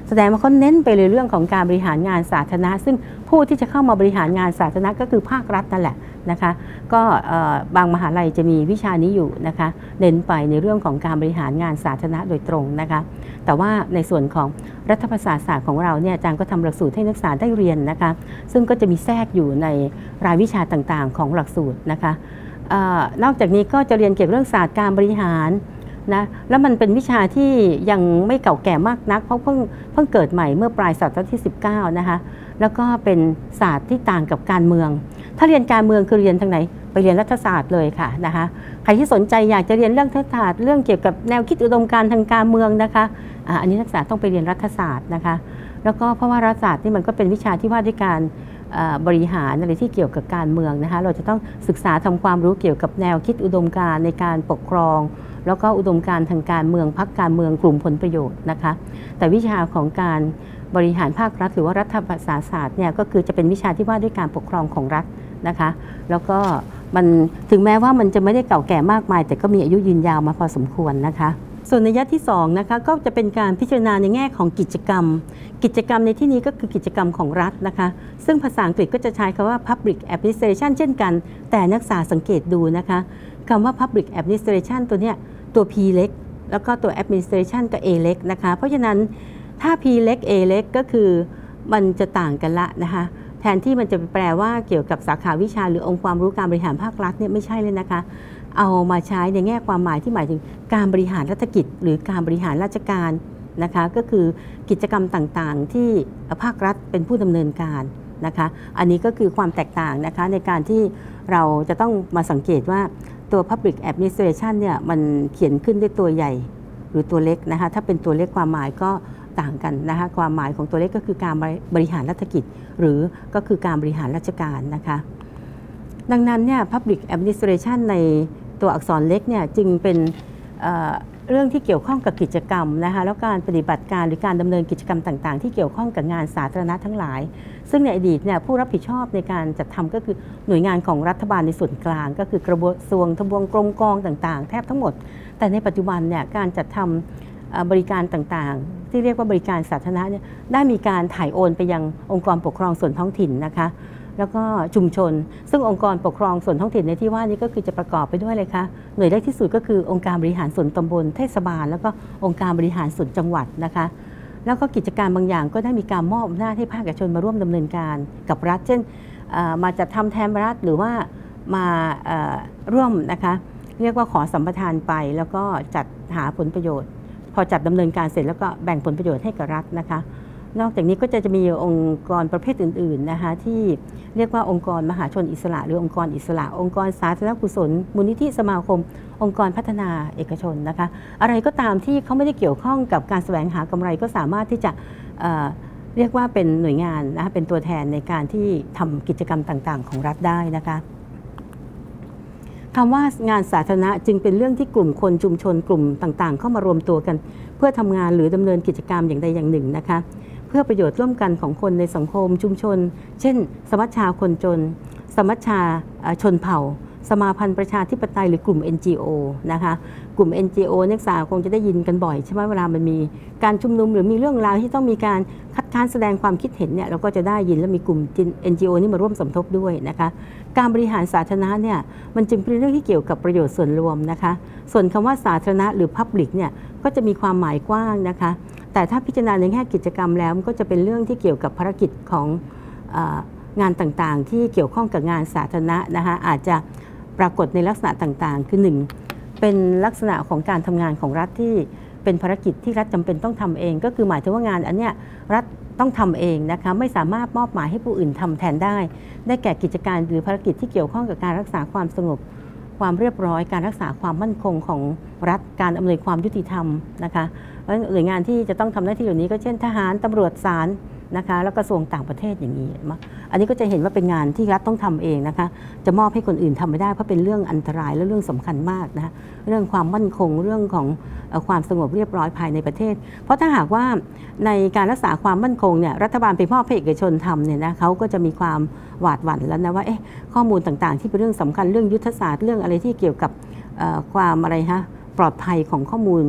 A: แสดงว่าเขาเน้นไปในเรื่องของการบริหารงานสาธารณะซึ่งผู้ที่จะเข้ามาบริหารงานสาธารณะก็คือภาครัฐนั่นแหละนะคะก็บางมหาลัยจะมีวิชานี้อยู่นะคะเน้นไปในเรื่องของการบริหารงานสาธารณะโดยตรงนะคะแต่ว่าในส่วนของรัฐประศาสตร์ศาสตร์ของเราเนี่ยอาจารย์ก็ทำหลักสูตรให้นักศึกษาได้เรียนนะคะซึ่งก็จะมีแทรกอยู่ในรายวิชาต่างๆของหลักสูตรนะคะนอกจากนี้ก็จะเรียนเกี่ยวกับเรื่องศาสตร์การบริหารนะแล้วมันเป็นวิชาที่ยังไม่เก่าแก่มากนักเพราะเพิ่งเพิ่งเกิดใหม่เมื่อปลายศตวรรษที่สิบเก้านะคะแล้วก็เป็นศาสตร์ที่ต่างกับการเมืองถ้าเรียนการเมืองคือเรียนทางไหนไปเรียนรัฐศาสตร์เลยค่ะนะคะใครที่สนใจอยากจะเรียนเรื่องรัฐศาสตร์เรื่องเกี่ยวกับแนวคิดอุดมการณ์ทางการเมืองนะคะอ่าอันนี้นักศึกษาต้องไปเรียนรัฐศาสตร์นะคะแล้วก็เพราะว่ารัฐศาสตร์นี่มันก็เป็นวิชาที่ว่าด้วยการบริหารอะไรที่เกี่ยวกับการเมืองนะคะเราจะต้องศึกษาทำความรู้เกี่ยวกับแนวคิดอุดมการณ์ในการปกครองแล้วก็อุดมการณ์ทางการเมืองพรรคการเมืองกลุ่มผลประโยชน์นะคะแต่วิชาของการบริหารภาครัฐหรือว่ารัฐประศาสตร์ศาสตร์เนี่ยก็คือจะเป็นวิชาที่ว่าด้วยการปกครองของรัฐนะคะแล้วก็มันถึงแม้ว่ามันจะไม่ได้เก่าแก่มากมายแต่ก็มีอายุยืนยาวมาพอสมควรนะคะส่วนนัยยะที่สองนะคะก็จะเป็นการพิจารณาในแง่ของกิจกรรมกิจกรรมในที่นี้ก็คือกิจกรรมของรัฐนะคะซึ่งภาษาอังกฤษก็จะใช้คำว่า public administration เช่นกันแต่นักศึกษาสังเกตดูนะคะคำว่า public administration ตัวเนี้ยตัว P เล็กแล้วก็ตัว administration ก็ A เล็กนะคะเพราะฉะนั้นถ้า P เล็ก A เล็กก็คือมันจะต่างกันละนะคะแทนที่มันจะแปลว่าเกี่ยวกับสาขาวิชาหรือองค์ความรู้การบริหารภาครัฐเนี่ยไม่ใช่เลยนะคะเอามาใช้ในแง่ความหมายที่หมายถึงการบริหารรัฐกิจหรือการบริหารราชการนะคะก็คือกิจกรรมต่างๆที่ภาครัฐเป็นผู้ดำเนินการนะคะอันนี้ก็คือความแตกต่างนะคะในการที่เราจะต้องมาสังเกตว่าตัว Public Administration เนี่ยมันเขียนขึ้นด้วยตัวใหญ่หรือตัวเล็กนะคะถ้าเป็นตัวเล็กความหมายก็ต่างกันนะคะความหมายของตัวเล็กก็คือการบริหารรัฐกิจหรือก็คือการบริหารราชการนะคะดังนั้นเนี่ย Public Administration ในตัวอักษรเล็กเนี่ยจึงเป็นเอ่อเรื่องที่เกี่ยวข้องกับกิจกรรมนะคะแล้วการปฏิบัติการหรือการดำเนินกิจกรรมต่างๆที่เกี่ยวข้องกับงานสาธารณะทั้งหลายซึ่งในอดีตเนี่ยผู้รับผิดชอบในการจัดทำก็คือหน่วยงานของรัฐบาลในส่วนกลางก็คือกระทรวงทบวงกรมกองต่างๆแทบทั้งหมดแต่ในปัจจุบันเนี่ยการจัดทำบริการต่างๆที่เรียกว่าบริการสาธารณะเนี่ยได้มีการถ่ายโอนไปยังองค์กรปกครองส่วนท้องถิ่นนะคะแล้วก็ชุมชนซึ่งองค์กรปกครองส่วนท้องถิ่นในที่ว่านี้ก็คือจะประกอบไปด้วยเลยค่ะหน่วยแรกที่สุดก็คือองค์การบริหารส่วนตำบลเทศบาลแล้วก็องค์การบริหารส่วนจังหวัดนะคะแล้วก็กิจการบางอย่างก็ได้มีการมอบอำนาจให้ภาคเอกชนมาร่วมดำเนินการกับรัฐเช่นมาจัดทำแทนรัฐหรือว่ามาร่วมนะคะเรียกว่าขอสัมปทานไปแล้วก็จัดหาผลประโยชน์พอจัดดำเนินการเสร็จแล้วก็แบ่งผลประโยชน์ให้กับรัฐนะคะนอกจากนี้ก็จะจะมีองค์กรประเภทอื่นๆนะคะที่เรียกว่าองค์กรมหาชนอิสระหรือองค์กรอิสระองค์กรสาธารณกุศลมูลนิธิสมาคมองค์กรพัฒนาเอกชนนะคะอะไรก็ตามที่เขาไม่ได้เกี่ยวข้องกับการแสวงหากำไรก็สามารถที่จะ เอ่อ เรียกว่าเป็นหน่วยงานนะคะเป็นตัวแทนในการที่ทำกิจกรรมต่างๆของรัฐได้นะคะคำว่างานสาธารณะจึงเป็นเรื่องที่กลุ่มคนชุมชนกลุ่มต่างๆเข้ามารวมตัวกันเพื่อทำงานหรือดำเนินกิจกรรมอย่างใดอย่างหนึ่งนะคะเพื่อประโยชน์ร่วมกันของคนในสังคมชุมชนเช่นสมัชชาคนจนสมัชชาชนเผ่าสมาพันธ์ประชาธิปไตยหรือกลุ่ม เอ็น จี โอ นะคะกลุ่ม เอ็น จี โอ นักศึกษาคงจะได้ยินกันบ่อยใช่ไหมเวลามันมีการชุมนุมหรือมีเรื่องราวที่ต้องมีการคัดค้านแสดงความคิดเห็นเนี่ยเราก็จะได้ยินและมีกลุ่ม เอ็น จี โอ นี่มาร่วมสมทบด้วยนะคะการบริหารสาธารณะเนี่ยมันจึงเป็นเรื่องที่เกี่ยวกับประโยชน์ส่วนรวมนะคะส่วนคำว่าสาธารณะหรือ Public เนี่ยก็จะมีความหมายกว้างนะคะแต่ถ้าพิจารณาในแง่กิจกรรมแล้วมันก็จะเป็นเรื่องที่เกี่ยวกับภารกิจของเอ่องานต่างๆที่เกี่ยวข้องกับงานสาธารณะนะคะอาจจะปรากฏในลักษณะต่างๆคือหนึ่งเป็นลักษณะของการทำงานของรัฐที่เป็นภารกิจที่รัฐจำเป็นต้องทำเองก็คือหมายถึงว่างานอันเนี้ยรัฐต้องทำเองนะคะไม่สามารถมอบหมายให้ผู้อื่นทำแทนได้ได้แก่กิจการหรือภารกิจที่เกี่ยวข้องกับการรักษาความสงบความเรียบร้อยการรักษาความมั่นคงของรัฐการอำนวยความยุติธรรมนะคะแล้วหน่วยงานที่จะต้องทำหน้าที่เหล่านี้ก็เช่นทหารตำรวจศาลนะคะแล้วกระทรวงต่างประเทศอย่างนี้อันนี้ก็จะเห็นว่าเป็นงานที่รัฐต้องทำเองนะคะจะมอบให้คนอื่นทำไม่ได้เพราะเป็นเรื่องอันตรายและเรื่องสำคัญมากนะคะเรื่องความมั่นคงเรื่องของความสงบเรียบร้อยภายในประเทศเพราะถ้าหากว่าในการรักษาความมั่นคงเนี่ยรัฐบาลไปมอบให้เอกชนทำเนี่ยนะเขาก็จะมีความหวาดหวั่นแล้วนะว่าเอ๊ะข้อมูลต่างๆที่เป็นเรื่องสำคัญเรื่องยุทธศาสตร์เรื่องอะไรที่เกี่ยวกับความอะไรฮะปลอดภัยของข้อมูล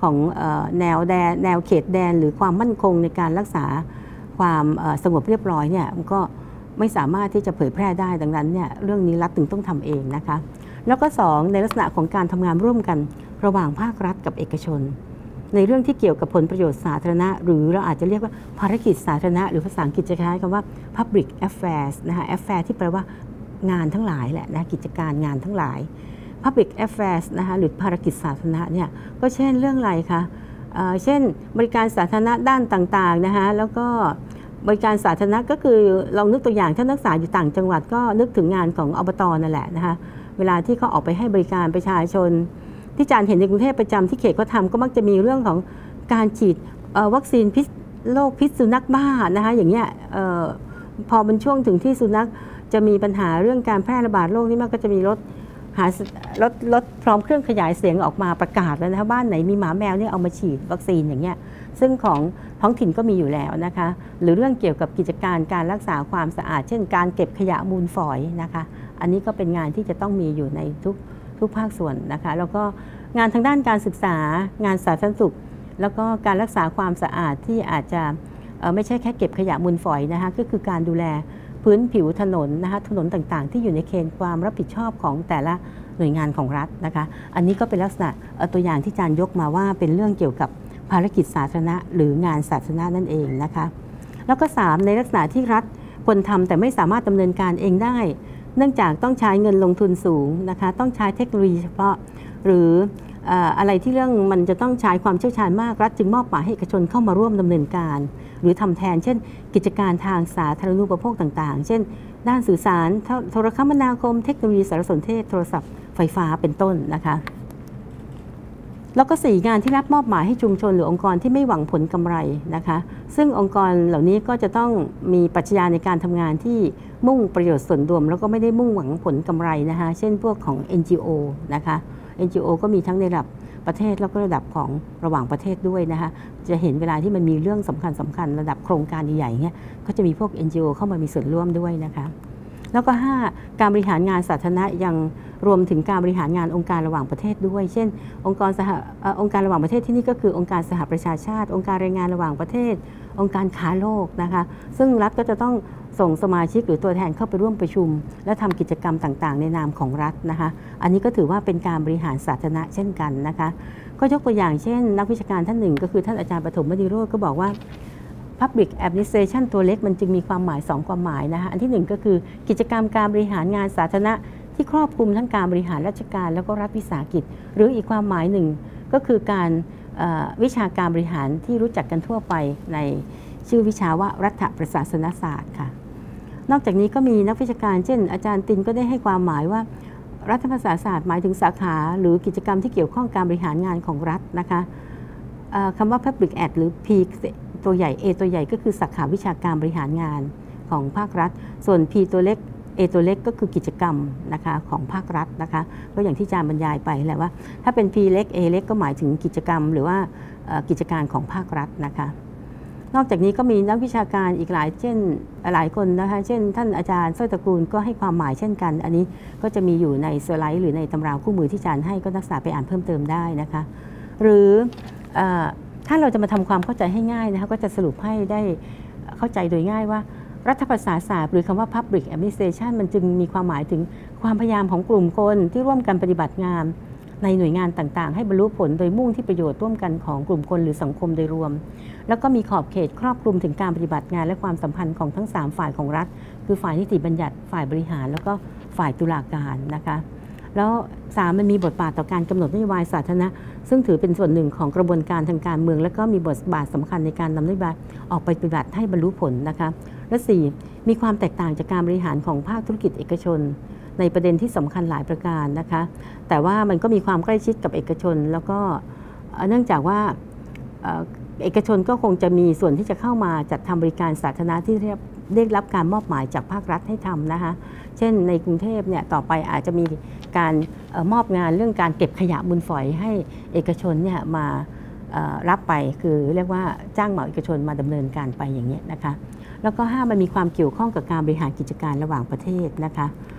A: ของแนวแดนแนวเขตแดนหรือความมั่นคงในการรักษาความสงบเรียบร้อยเนี่ยมันก็ไม่สามารถที่จะเผยแพร่ได้ดังนั้นเนี่ยเรื่องนี้รัฐถึงต้องทำเองนะคะแล้วก็สองในลักษณะของการทำงานร่วมกันระหว่างภาครัฐกับเอกชนในเรื่องที่เกี่ยวกับผลประโยชน์สาธารณะหรือเราอาจจะเรียกว่าภารกิจสาธารณะหรือภาษาอังกฤษจะใช้คำว่า public affairs นะคะ affair ที่แปลว่างานทั้งหลายแหละนะกิจการงานทั้งหลาย public affairs นะคะหรือภารกิจสาธารณะเนี่ยก็เช่นเรื่องอะไรคะเช่นบริการสาธารณะด้านต่างๆนะคะแล้วก็บริการสาธารณะก็คือลองนึกตัวอย่างถ้านักศึกษาอยู่ต่างจังหวัดก็นึกถึงงานของอบต.นั่นแหละนะคะเวลาที่เขาออกไปให้บริการประชาชนที่อาจารย์เห็นในกรุงเทพประจำที่เขตเขาทำก็มักจะมีเรื่องของการฉีดวัคซีนพิษโรคพิษสุนัขบ้านะคะอย่างเงี้ยพอเป็นช่วงถึงที่สุนัขจะมีปัญหาเรื่องการแพร่ระบาดโรคนี้มันก็จะมีรถหารถรถพร้อมเครื่องขยายเสียงออกมาประกาศแล้วนะคะบ้านไหนมีหมาแมวเนี่ยเอามาฉีดวัคซีนอย่างเงี้ยซึ่งของท้องถิ่นก็มีอยู่แล้วนะคะหรือเรื่องเกี่ยวกับกิจการการรักษาความสะอาดเช่นการเก็บขยะมูลฝอยนะคะอันนี้ก็เป็นงานที่จะต้องมีอยู่ในทุกทุกภาคส่วนนะคะแล้วก็งานทางด้านการศึกษางานสาธารณสุขแล้วก็การรักษาความสะอาดที่อาจจะไม่ใช่แค่เก็บขยะมูลฝอยนะคะก็คือการดูแลพื้นผิวถนนนะคะถนนต่างๆที่อยู่ในเขตความรับผิดชอบของแต่ละหน่วยงานของรัฐนะคะอันนี้ก็เป็นลักษณะตัวอย่างที่อาจารย์ยกมาว่าเป็นเรื่องเกี่ยวกับภารกิจสาธารณะหรืองานสาธารณะนั่นเองนะคะแล้วก็สามในลักษณะที่รัฐควรทำแต่ไม่สามารถดำเนินการเองได้เนื่องจากต้องใช้เงินลงทุนสูงนะคะต้องใช้เทคโนโลยีเฉพาะหรืออะไรที่เรื่องมันจะต้องใช้ความเชี่ยวชาญมากรัฐจึงมอบหมายให้เอกชนเข้ามาร่วมดำเนินการหรือทำแทนเช่นกิจการทางสาธารณูปโภคต่างๆเช่นด้านสื่อสารโทรคมนาคมเทคโนโลยีสารสนเทศโทรศัพท์ไฟฟ้าเป็นต้นนะคะแล้วก็สี่งานที่รับมอบหมายให้ชุมชนหรือองค์กรที่ไม่หวังผลกำไรนะคะซึ่งองค์กรเหล่านี้ก็จะต้องมีปรัชญาในการทำงานที่มุ่งประโยชน์ส่วนรวมแล้วก็ไม่ได้มุ่งหวังผลกำไรนะคะเช่นพวกของ เอ็น จี โอ นะคะ เอ็น จี โอ ก็มีทั้งในระดับประเทศแล้วก็ระดับของระหว่างประเทศด้วยนะคะจะเห็นเวลาที่มันมีเรื่องสำคัญสำคัญระดับโครงการใหญ่ๆเงี้ยก็จะมีพวก เอ็น จี โอ เข้ามามีส่วนร่วมด้วยนะคะแล้วก็ห้าการบริหารงานสาธารณะยังรวมถึงการบริหารงานองค์การระหว่างประเทศด้วยเช่นองค์กรสหองค์การระหว่างประเทศที่นี่ก็คือองค์การสหประชาชาติองค์การแรงงานระหว่างประเทศองค์การค้าโลกนะคะซึ่งรัฐก็จะต้องส่งสมาชิกหรือตัวแทนเข้าไปร่วมประชุมและทำกิจกรรมต่างๆในนามของรัฐนะคะอันนี้ก็ถือว่าเป็นการบริหารสาธารณะเช่นกันนะคะก็ยกตัวอย่างเช่นนักวิชาการท่านหนึ่งก็คือท่านอาจารย์ปฐมมณีโรจน์ก็บอกว่า Public Administration ตัวเล็กมันจึงมีความหมายสองความหมายนะคะอันที่หนึ่งก็คือกิจกรรมการบริหารงานสาธารณะที่ครอบคลุมทั้งการบริหารราชการแล้วก็รัฐวิสาหกิจหรืออีกความหมายหนึ่งก็คือการวิชาการบริหารที่รู้จักกันทั่วไปในชื่อวิชาว่ารัฐประศาสนศาสตร์ค่ะนอกจากนี้ก็มีนักวิชาการเช่นอาจารย์ตินก็ได้ให้ความหมายว่ารัฐประศาสนศาสตร์หมายถึงสาขาหรือกิจกรรมที่เกี่ยวข้องการบริหารงานของรัฐนะคะคำว่า Public Ad หรือ P ตัวใหญ่ A ตัวใหญ่ก็คือสาขาวิชาการบริหารงานของภาครัฐส่วน P ตัวเล็ก A ตัวเล็กก็คือกิจกรรมนะคะของภาครัฐนะคะก็อย่างที่อาจารย์บรรยายไปแหละว่าถ้าเป็น P เล็ก A เล็กก็หมายถึงกิจกรรมหรือว่ากิจการของภาครัฐนะคะนอกจากนี้ก็มีนักวิชาการอีกหลายเช่นหลายคนนะคะเช่นท่านอาจารย์สร้อยตระกูลก็ให้ความหมายเช่นกันอันนี้ก็จะมีอยู่ในสไลด์หรือในตำราคู่มือที่อาจารย์ให้ก็นักศึกษาไปอ่านเพิ่มเติมได้นะคะหรือถ้าเราจะมาทำความเข้าใจให้ง่ายนะคะก็จะสรุปให้ได้เข้าใจโดยง่ายว่ารัฐประศาสนศาสตร์หรือคำว่า Public Administration มันจึงมีความหมายถึงความพยายามของกลุ่มคนที่ร่วมกันปฏิบัติงานในหน่วยงานต่างๆให้บรรลุผลโดยมุ่งที่ประโยชน์ร่วมกันของกลุ่มคนหรือสังคมโดยรวมแล้วก็มีขอบเขตครอบคลุมถึงการปฏิบัติงานและความสัมพันธ์ของทั้งสามฝ่ายของรัฐคือฝ่ายนิติบัญญัติฝ่ายบริหารแล้วก็ฝ่ายตุลาการนะคะแล้วสามมันมีบทบาทต่อการกำหนดนโยบายสาธารณะซึ่งถือเป็นส่วนหนึ่งของกระบวนการทางการเมืองและก็มีบทบาทสำคัญในการนำนโยบายออกไปปฏิบัติให้บรรลุผลนะคะและสี่มีความแตกต่างจากการบริหารของภาคธุรกิจเอกชนในประเด็นที่สำคัญหลายประการนะคะแต่ว่ามันก็มีความใกล้ชิดกับเอกชนแล้วก็เนื่องจากว่าเอกชนก็คงจะมีส่วนที่จะเข้ามาจัดทำบริการสาธารณะที่ได้รับการมอบหมายจากภาครัฐให้ทำนะคะเช่นในกรุงเทพเนี่ยต่อไปอาจจะมีการมอบงานเรื่องการเก็บขยะมูลฝอยให้เอกชนเนี่ยมารับไปคือเรียกว่าจ้างเหมาเอกชนมาดำเนินการไปอย่างนี้นะคะแล้วก็ห้ามันมีความเกี่ยวข้องกับการบริหารกิจการระหว่างประเทศนะคะ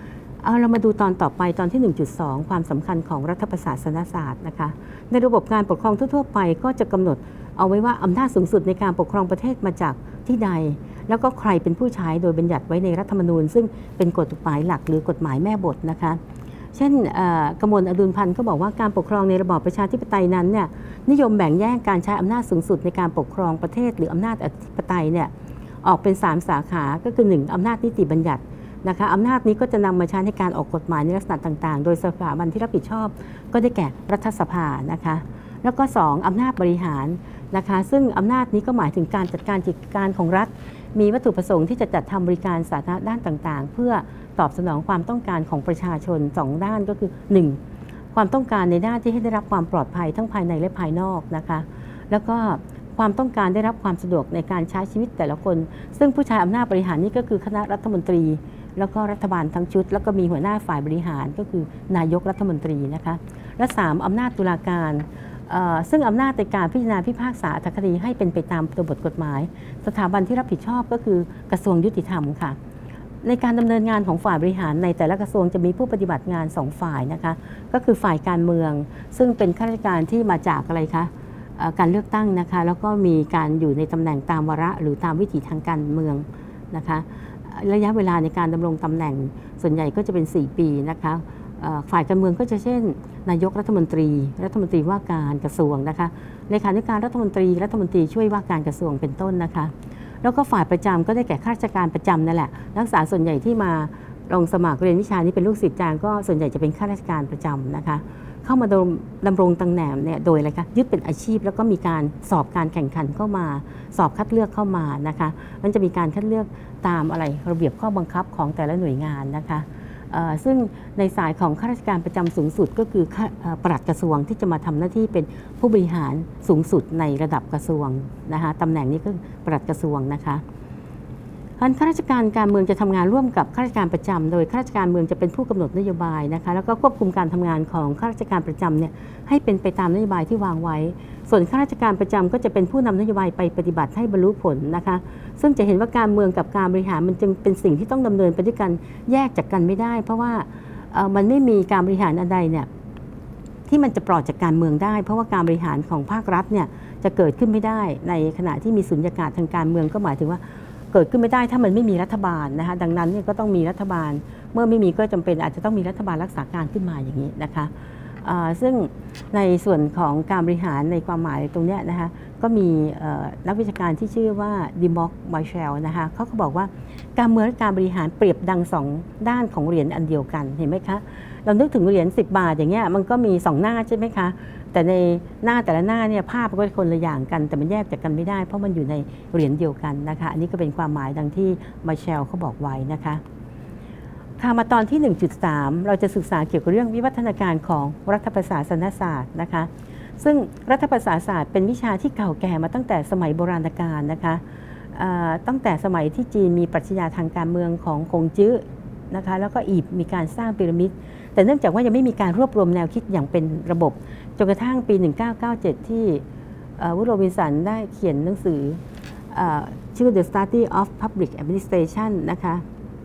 A: เอาเรามาดูตอนต่อไปตอนที่ หนึ่งจุดสอง ความสำคัญของรัฐประศาสนศาสตร์นะคะในระบบการปกครองทั่วๆไปก็จะกำหนดเอาไว้ว่าอำนาจสูงสุดในการปกครองประเทศมาจากที่ใดแล้วก็ใครเป็นผู้ใช้โดยบัญญัติไว้ในรัฐธรรมนูญซึ่งเป็นกฎหมายหลักหรือกฎหมายแม่บทนะคะเช่นกมลอดุลพันธ์ก็บอกว่าการปกครองในระบอบประชาธิปไตยนั้นเนี่ยนิยมแบ่งแยกการใช้อำนาจสูงสุดในการปกครองประเทศหรืออำนาจอธิปไตยเนี่ยออกเป็นสามสาขาก็คือหนึ่งอำนาจนิติบัญญัตินะคะอำนาจนี้ก็จะนำมาใช้ในการออกกฎหมายในลักษณะต่างๆโดยสถาบันที่รับผิดชอบก็ได้แก่รัฐสภานะคะแล้วก็สองอำนาจบริหารนะคะซึ่งอำนาจนี้ก็หมายถึงการจัดการกิจการของรัฐมีวัตถุประสงค์ที่จะจัดทำบริการสาธารณะด้านต่างๆเพื่อตอบสนองความต้องการของประชาชนสองด้านก็คือหนึ่งความต้องการในด้านที่ให้ได้รับความปลอดภัยทั้งภายในและภายนอกนะคะแล้วก็ความต้องการได้รับความสะดวกในการใช้ชีวิตแต่ละคนซึ่งผู้ใช้อำนาจบริหารนี้ก็คือคณะรัฐมนตรีแล้วก็รัฐบาลทั้งชุดแล้วก็มีหัวหน้าฝ่ายบริหารก็คือนายกรัฐมนตรีนะคะและสามอำนาจตุลาการซึ่งอำนาจในการพิจารณาพิพากษาอัตถคดีให้เป็นไปตามตัวบทกฎหมายสถาบันที่รับผิดชอบก็คือกระทรวงยุติธรรมค่ะในการดำเนินงานของฝ่ายบริหารในแต่ละกระทรวงจะมีผู้ปฏิบัติงานสองฝ่ายนะคะก็คือฝ่ายการเมืองซึ่งเป็นข้าราชการที่มาจากอะไรคะการเลือกตั้งนะคะแล้วก็มีการอยู่ในตำแหน่งตามวาระหรือตามวิถีทางการเมืองนะคะระยะเวลาในการดำรงตำแหน่งส่วนใหญ่ก็จะเป็นสี่ปีนะคะฝ่ายการเมืองก็จะเช่นนายกรัฐมนตรีรัฐมนตรีว่าการกระทรวงนะคะเลขาธิการรัฐมนตรีรัฐมนตรีช่วยว่าการกระทรวงเป็นต้นนะคะแล้วก็ฝ่ายประจำก็ได้แก่ข้าราชการประจำนั่นแหละนักศึกษาส่วนใหญ่ที่มาลงสมัครเรียนวิชานี้เป็นลูกศิษย์อาจารย์ก็ส่วนใหญ่จะเป็นข้าราชการประจำนะคะเข้ามาดำรงตำแหน่งเนี่ยโดยอะไรคะยึดเป็นอาชีพแล้วก็มีการสอบการแข่งขันเข้ามาสอบคัดเลือกเข้ามานะคะมันจะมีการคัดเลือกตามอะไรระเบียบข้อบังคับของแต่ละหน่วยงานนะคะซึ่งในสายของข้าราชการประจำสูงสุดก็คือปลัดกระทรวงที่จะมาทำหน้าที่เป็นผู้บริหารสูงสุดในระดับกระทรวงนะคะตำแหน่งนี้ก็ปลัดกระทรวงนะคะข้าราชการการเมืองจะทำงานร่วมกับข้าราชการประจำโดยข้าราชการเมืองจะเป็นผู้กำหนดนโยบายนะคะแล้วก็ควบคุมการทำงานของข้าราชการประจำเนี่ยให้เป็นไปตามนโยบายที่วางไว้ส่วนข้าราชการประจำก็จะเป็นผู้นำนโยบายไปปฏิบัติให้บรรลุผลนะคะซึ่งจะเห็นว่าการเมืองกับการบริหารมันจึงเป็นสิ่งที่ต้องดำเนินไปด้วยกันแยกจากกันไม่ได้เพราะว่ามันไม่มีการบริหารอันใดเนี่ยที่มันจะปลอดจากการเมืองได้เพราะว่าการบริหารของภาครัฐเนี่ยจะเกิดขึ้นไม่ได้ในขณะที่มีสุญญากาศทางการเมืองก็หมายถึงว่าเกิดขึ้นไม่ได้ถ้ามันไม่มีรัฐบาลนะคะดังนั้นเนี่ยก็ต้องมีรัฐบาลเมื่อไม่มีก็จำเป็นอาจจะต้องมีรัฐบาลรักษาการขึ้นมาอย่างนี้นะคะซึ่งในส่วนของการบริหารในความหมายตรงนี้นะคะก็มีนักวิชาการที่ชื่อว่าดิม็อกมาเชลนะคะเขาก็บอกว่าการเมืองและการบริหารเปรียบดังสองด้านของเหรียญอันเดียวกันเห็นไหมคะเรานึกถึงเหรียญสิบบาทอย่างเงี้ยมันก็มีสองหน้าใช่ไหมคะแต่ในหน้าแต่ละหน้าเนี่ยภาพก็คนละอย่างกันแต่มันแยกจากกันไม่ได้เพราะมันอยู่ในเหรียญเดียวกันนะคะอันนี้ก็เป็นความหมายดังที่มาเชลเขาบอกไว้นะคะค่ะมาตอนที่ หนึ่งจุดสาม เราจะศึกษาเกี่ยวกับเรื่องวิวัฒนาการของรัฐประศาสนศาสตร์นะคะซึ่งรัฐประศาสนศาสตร์เป็นวิชาที่เก่าแก่มาตั้งแต่สมัยโบราณกาลนะคะตั้งแต่สมัยที่จีนมีปรัชญาทางการเมืองของคงจื้อนะคะแล้วก็อียิปต์มีการสร้างพีระมิดแต่เนื่องจากว่ายังไม่มีการรวบรวมแนวคิดอย่างเป็นระบบจนกระทั่งปี หนึ่งพันเก้าร้อยเก้าสิบเจ็ด ที่วูดโรบินสันได้เขียนหนังสือชื่อ The Study of Public Administration นะคะ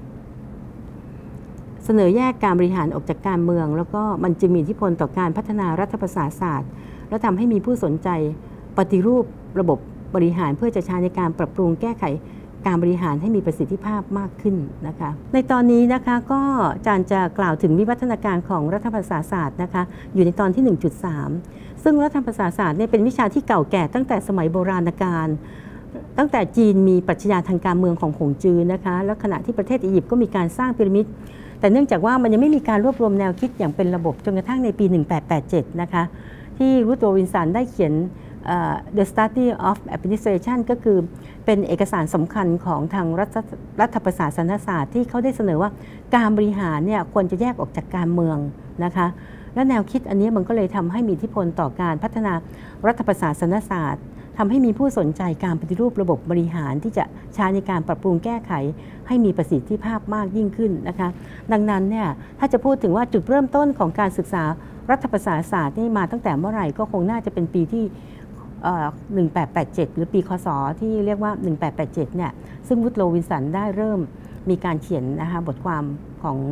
A: เสนอแยกการบริหารออกจากการเมืองแล้วก็มันจึงมีอิทธิพลต่อการพัฒนารัฐประศาสนศาสตร์และทำให้มีผู้สนใจปฏิรูประบบบริหารเพื่อจะใช้ในการปรับปรุงแก้ไขการบริหารให้มีประสิทธิภาพมากขึ้นนะคะในตอนนี้นะคะก็อาจารย์จะกล่าวถึงวิวัฒนาการของรัฐประศาสนศาสตร์นะคะอยู่ในตอนที่ หนึ่งจุดสาม ซึ่งรัฐประศาสนศาสตร์เนี่ยเป็นวิชาที่เก่าแก่ตั้งแต่สมัยโบราณกาลตั้งแต่จีนมีปรัชญาทางการเมืองของคงจื้อนะคะแล้วขณะที่ประเทศอียิปต์ก็มีการสร้างพีระมิดแต่เนื่องจากว่ามันยังไม่มีการรวบรวมแนวคิดอย่างเป็นระบบจนกระทั่งในปี หนึ่งพันแปดร้อยแปดสิบเจ็ด นะคะที่วูดโรบินสันได้เขียน The Study of Administration ก็คือเป็นเอกสารสำคัญของทางรัฐรัฐประศาสนศาสตร์ที่เขาได้เสนอว่าการบริหารเนี่ยควรจะแยกออกจากการเมืองนะคะและแนวคิดอันนี้มันก็เลยทำให้มีอิทธิพลต่อการพัฒนารัฐประศาสนศาสตร์ทำให้มีผู้สนใจการปฏิรูประบบบริหารที่จะใช้ในการปรับปรุงแก้ไขให้มีประสิทธิภาพมากยิ่งขึ้นนะคะดังนั้นเนี่ยถ้าจะพูดถึงว่าจุดเริ่มต้นของการศึกษารัฐประศาสนศาสตร์นี่มาตั้งแต่เมื่อไหร่ก็คงน่าจะเป็นปีที่หนึ่งพันแปดร้อยแปดสิบเจ็ดหรือปีคศที่เรียกว่าหนึ่งพันแปดร้อยแปดสิบเจ็ดเนี่ยซึ่งวูดโรบินสันได้เริ่มมีการเขียนนะคะบทความของ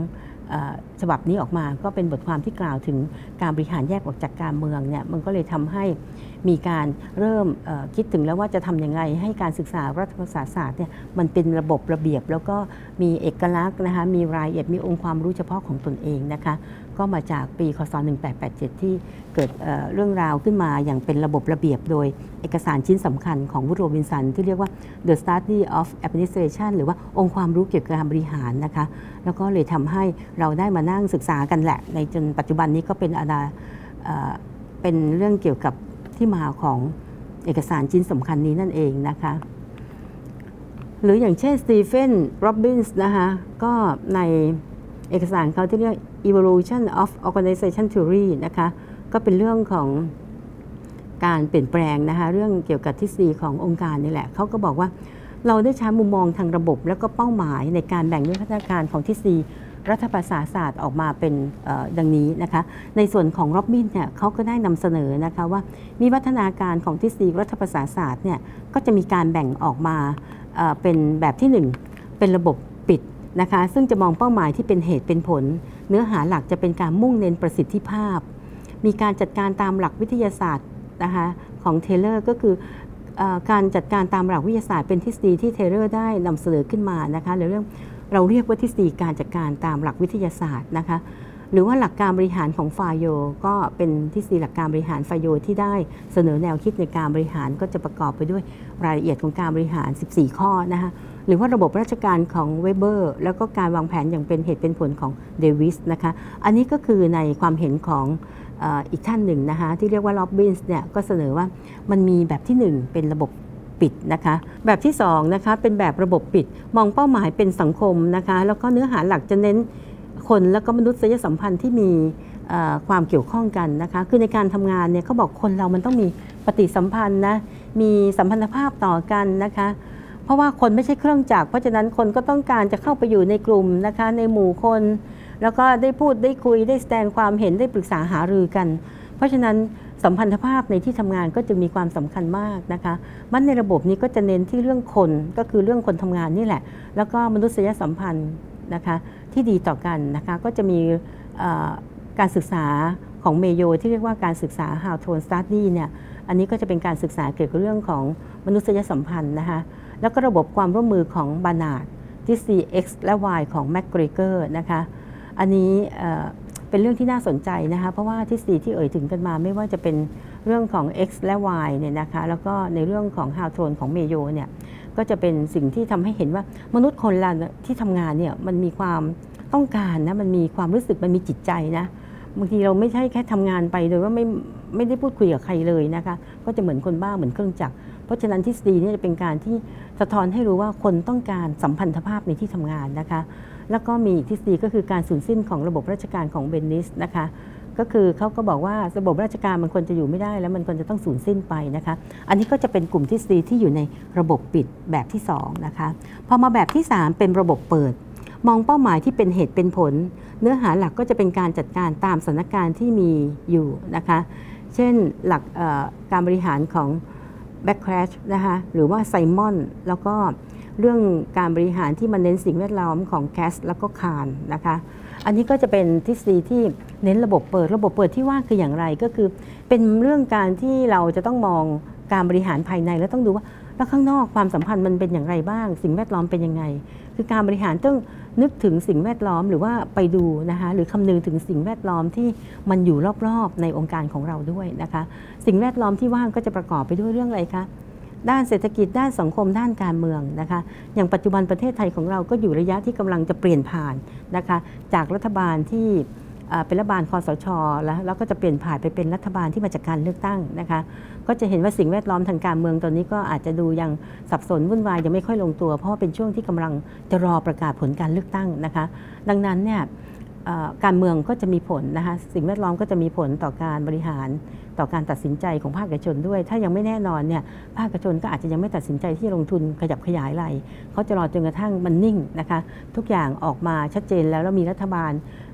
A: ฉบับนี้ออกมาก็เป็นบทความที่กล่าวถึงการบริหารแยกออกจากการเมืองเนี่ยมันก็เลยทำให้มีการเริ่มคิดถึงแล้วว่าจะทำยังไงให้การศึกษารัฐประศาสตร์ศาสตร์เนี่ยมันเป็นระบบระเบียบแล้วก็มีเอกลักษณ์นะคะมีรายละเอียดมีองค์ความรู้เฉพาะของตนเองนะคะก็มาจากปีคศหนึ่งแปดแปดเจ็ดที่เกิด เ, เรื่องราวขึ้นมาอย่างเป็นระบบระเบียบโดยเอกสารชิ้นสำคัญของวูดโรบินสันที่เรียกว่า The Study of Administration หรือว่าองค์ความรู้เกี่ยวกับการบริหารนะคะแล้วก็เลยทำให้เราได้มานั่งศึกษากันแหละในจนปัจจุบันนี้ก็เป็นอาณาเป็นเรื่องเกี่ยวกับที่มาของเอกสารชิ้นสำคัญนี้นั่นเองนะคะหรืออย่างเช่นสตีเฟนโรบินส์นะคะก็ในเอกสารเขาที่เรียก Evolution of Organization Theory นะคะก็เป็นเรื่องของการเปลี่ยนแปลงนะคะเรื่องเกี่ยวกับทฤษฎีขององค์การนี่แหละเขาก็บอกว่าเราได้ใช้มุมมองทางระบบและก็เป้าหมายในการแบ่งวิวัฒนาการของทฤษฎีรัฐประศาสตร์ศาสตร์ออกมาเป็นดังนี้นะคะในส่วนของโรบินเนี่ยเขาก็ได้นำเสนอนะคะว่ามีวัฒนาการของทฤษฎีรัฐประศาสตร์ศาสตร์เนี่ยก็จะมีการแบ่งออกมาเป็นแบบที่หนึ่งเป็นระบบปิดนะคะซึ่งจะมองเป้าหมายที่เป็นเหตุเป็นผลเนื้อหาหลักจะเป็นการมุ่งเน้นประสิทธิภาพมีการจัดการตามหลักวิทยาศาสตร์นะคะของเทเลอร์ก็คือการจัดการตามหลักวิทยาศาสตร์เป็นทฤษฎีที่เทเลอร์ได้นำเสนอขึ้นมานะคะในเรื่องเราเรียกว่าทฤษฎีการจัดการตามหลักวิทยาศาสตร์นะคะหรือว่าหลักการบริหารของฟาโยก็เป็นทฤษฎีหลักการบริหารฟาโยที่ได้เสนอแนวคิดในการบริหารก็จะประกอบไปด้วยรายละเอียดของการบริหารสิบสี่ข้อนะคะหรือว่าระบบราชการของเวเบอร์แล้วก็การวางแผนอย่างเป็นเหตุเป็นผลของเดวิสนะคะอันนี้ก็คือในความเห็นของอีกท่านหนึ่งนะคะที่เรียกว่าโรบินส์เนี่ยก็เสนอว่ามันมีแบบที่หนึ่งเป็นระบบปิดนะคะแบบที่สองนะคะเป็นแบบระบบปิดมองเป้าหมายเป็นสังคมนะคะแล้วก็เนื้อหาหลักจะเน้นคนแล้วก็มนุษยสัมพันธ์ที่มีความเกี่ยวข้องกันนะคะคือในการทำงานเนี่ยเขาบอกคนเรามันต้องมีปฏิสัมพันธ์นะมีสัมพันธภาพต่อกันนะคะเพราะว่าคนไม่ใช่เครื่องจักรเพราะฉะนั้นคนก็ต้องการจะเข้าไปอยู่ในกลุ่มนะคะในหมู่คนแล้วก็ได้พูดได้คุยได้แสดงความเห็นได้ปรึกษาหารือกันเพราะฉะนั้นสัมพันธภาพในที่ทำงานก็จะมีความสำคัญมากนะคะมันในระบบนี้ก็จะเน้นที่เรื่องคนก็คือเรื่องคนทำงานนี่แหละแล้วก็มนุษยสัมพันธ์นะคะที่ดีต่อกันนะคะก็จะมีการศึกษาของเมโยที่เรียกว่าการศึกษา How to Study เนี่ยอันนี้ก็จะเป็นการศึกษาเกี่ยวกับเรื่องของมนุษยสัมพันธ์นะคะแล้วก็ระบบความร่วมมือของบานาร์ดทฤษฎี X และ Y ของแมคเกรเกอร์นะคะอันนี้เป็นเรื่องที่น่าสนใจนะคะเพราะว่าทฤษฎีที่เอ่ยถึงกันมาไม่ว่าจะเป็นเรื่องของ X และ Y เนี่ยนะคะแล้วก็ในเรื่องของฮาวโทนของเมโยเนี่ยก็จะเป็นสิ่งที่ทำให้เห็นว่ามนุษย์คนเราที่ทำงานเนี่ยมันมีความต้องการนะมันมีความรู้สึกมันมีจิตใจนะบางทีเราไม่ใช่แค่ทำงานไปโดยว่าไม่ไม่ได้พูดคุยกับใครเลยนะคะก็จะเหมือนคนบ้าเหมือนเครื่องจักรเพราะฉะนั้นทฤษฎีนี้จะเป็นการที่สะท้อนให้รู้ว่าคนต้องการสัมพันธภาพในที่ทำงานนะคะแล้วก็มีอีกทฤษฎีก็คือการสูญสิ้นของระบบราชการของเบนนิสนะคะก็คือเขาก็บอกว่าระบบราชการมันควรจะอยู่ไม่ได้แล้วมันควรจะต้องสูญสิ้นไปนะคะอันนี้ก็จะเป็นกลุ่มทฤษฎีที่อยู่ในระบบปิดแบบที่สองนะคะพอมาแบบที่สามเป็นระบบเปิดมองเป้าหมายที่เป็นเหตุเป็นผลเนื้อหาหลักก็จะเป็นการจัดการตามสถานการณ์ที่มีอยู่นะคะเช่นหลักการบริหารของแบ็คแครชนะคะหรือว่าไซมอนแล้วก็เรื่องการบริหารที่มันเน้นสิ่งแวดล้อมของแคสแล้วก็คาร์นะคะอันนี้ก็จะเป็นทฤษฎีที่เน้นระบบเปิดระบบเปิดที่ว่าคืออย่างไรก็คือเป็นเรื่องการที่เราจะต้องมองการบริหารภายในแล้วต้องดูว่าแล้วข้างนอกความสัมพันธ์มันเป็นอย่างไรบ้างสิ่งแวดล้อมเป็นยังไงคือการบริหารต้องนึกถึงสิ่งแวดล้อมหรือว่าไปดูนะคะหรือคำนึงถึงสิ่งแวดล้อมที่มันอยู่รอบๆในองค์การของเราด้วยนะคะสิ่งแวดล้อมที่ว่างก็จะประกอบไปด้วยเรื่องอะไรคะด้านเศรษฐกิจด้านสังคมด้านการเมืองนะคะอย่างปัจจุบันประเทศไทยของเราก็อยู่ระยะที่กำลังจะเปลี่ยนผ่านนะคะจากรัฐบาลที่เป็นรัฐบาลคสช.แล้วแล้วก็จะเปลี่ยนผ่านไปเป็นรัฐบาลที่มาจากการเลือกตั้งนะคะก็จะเห็นว่าสิ่งแวดล้อมทางการเมืองตอนนี้ก็อาจจะดูยังสับสนวุ่นวายยังไม่ค่อยลงตัวเพราะว่าเป็นช่วงที่กำลังจะรอประกาศผลการเลือกตั้งนะคะดังนั้นเนี่ยการเมืองก็จะมีผลนะคะสิ่งแวดล้อมก็จะมีผลต่อการบริหารต่อการตัดสินใจของภาคเอกชนด้วยถ้ายังไม่แน่นอนเนี่ยภาคเอกชนก็อาจจะยังไม่ตัดสินใจที่ลงทุนขยับขยายอะไรเขาจะรอจนกระทั่งมันนิ่งนะคะทุกอย่างออกมาชัดเจนแล้วแล้วมีรัฐบาล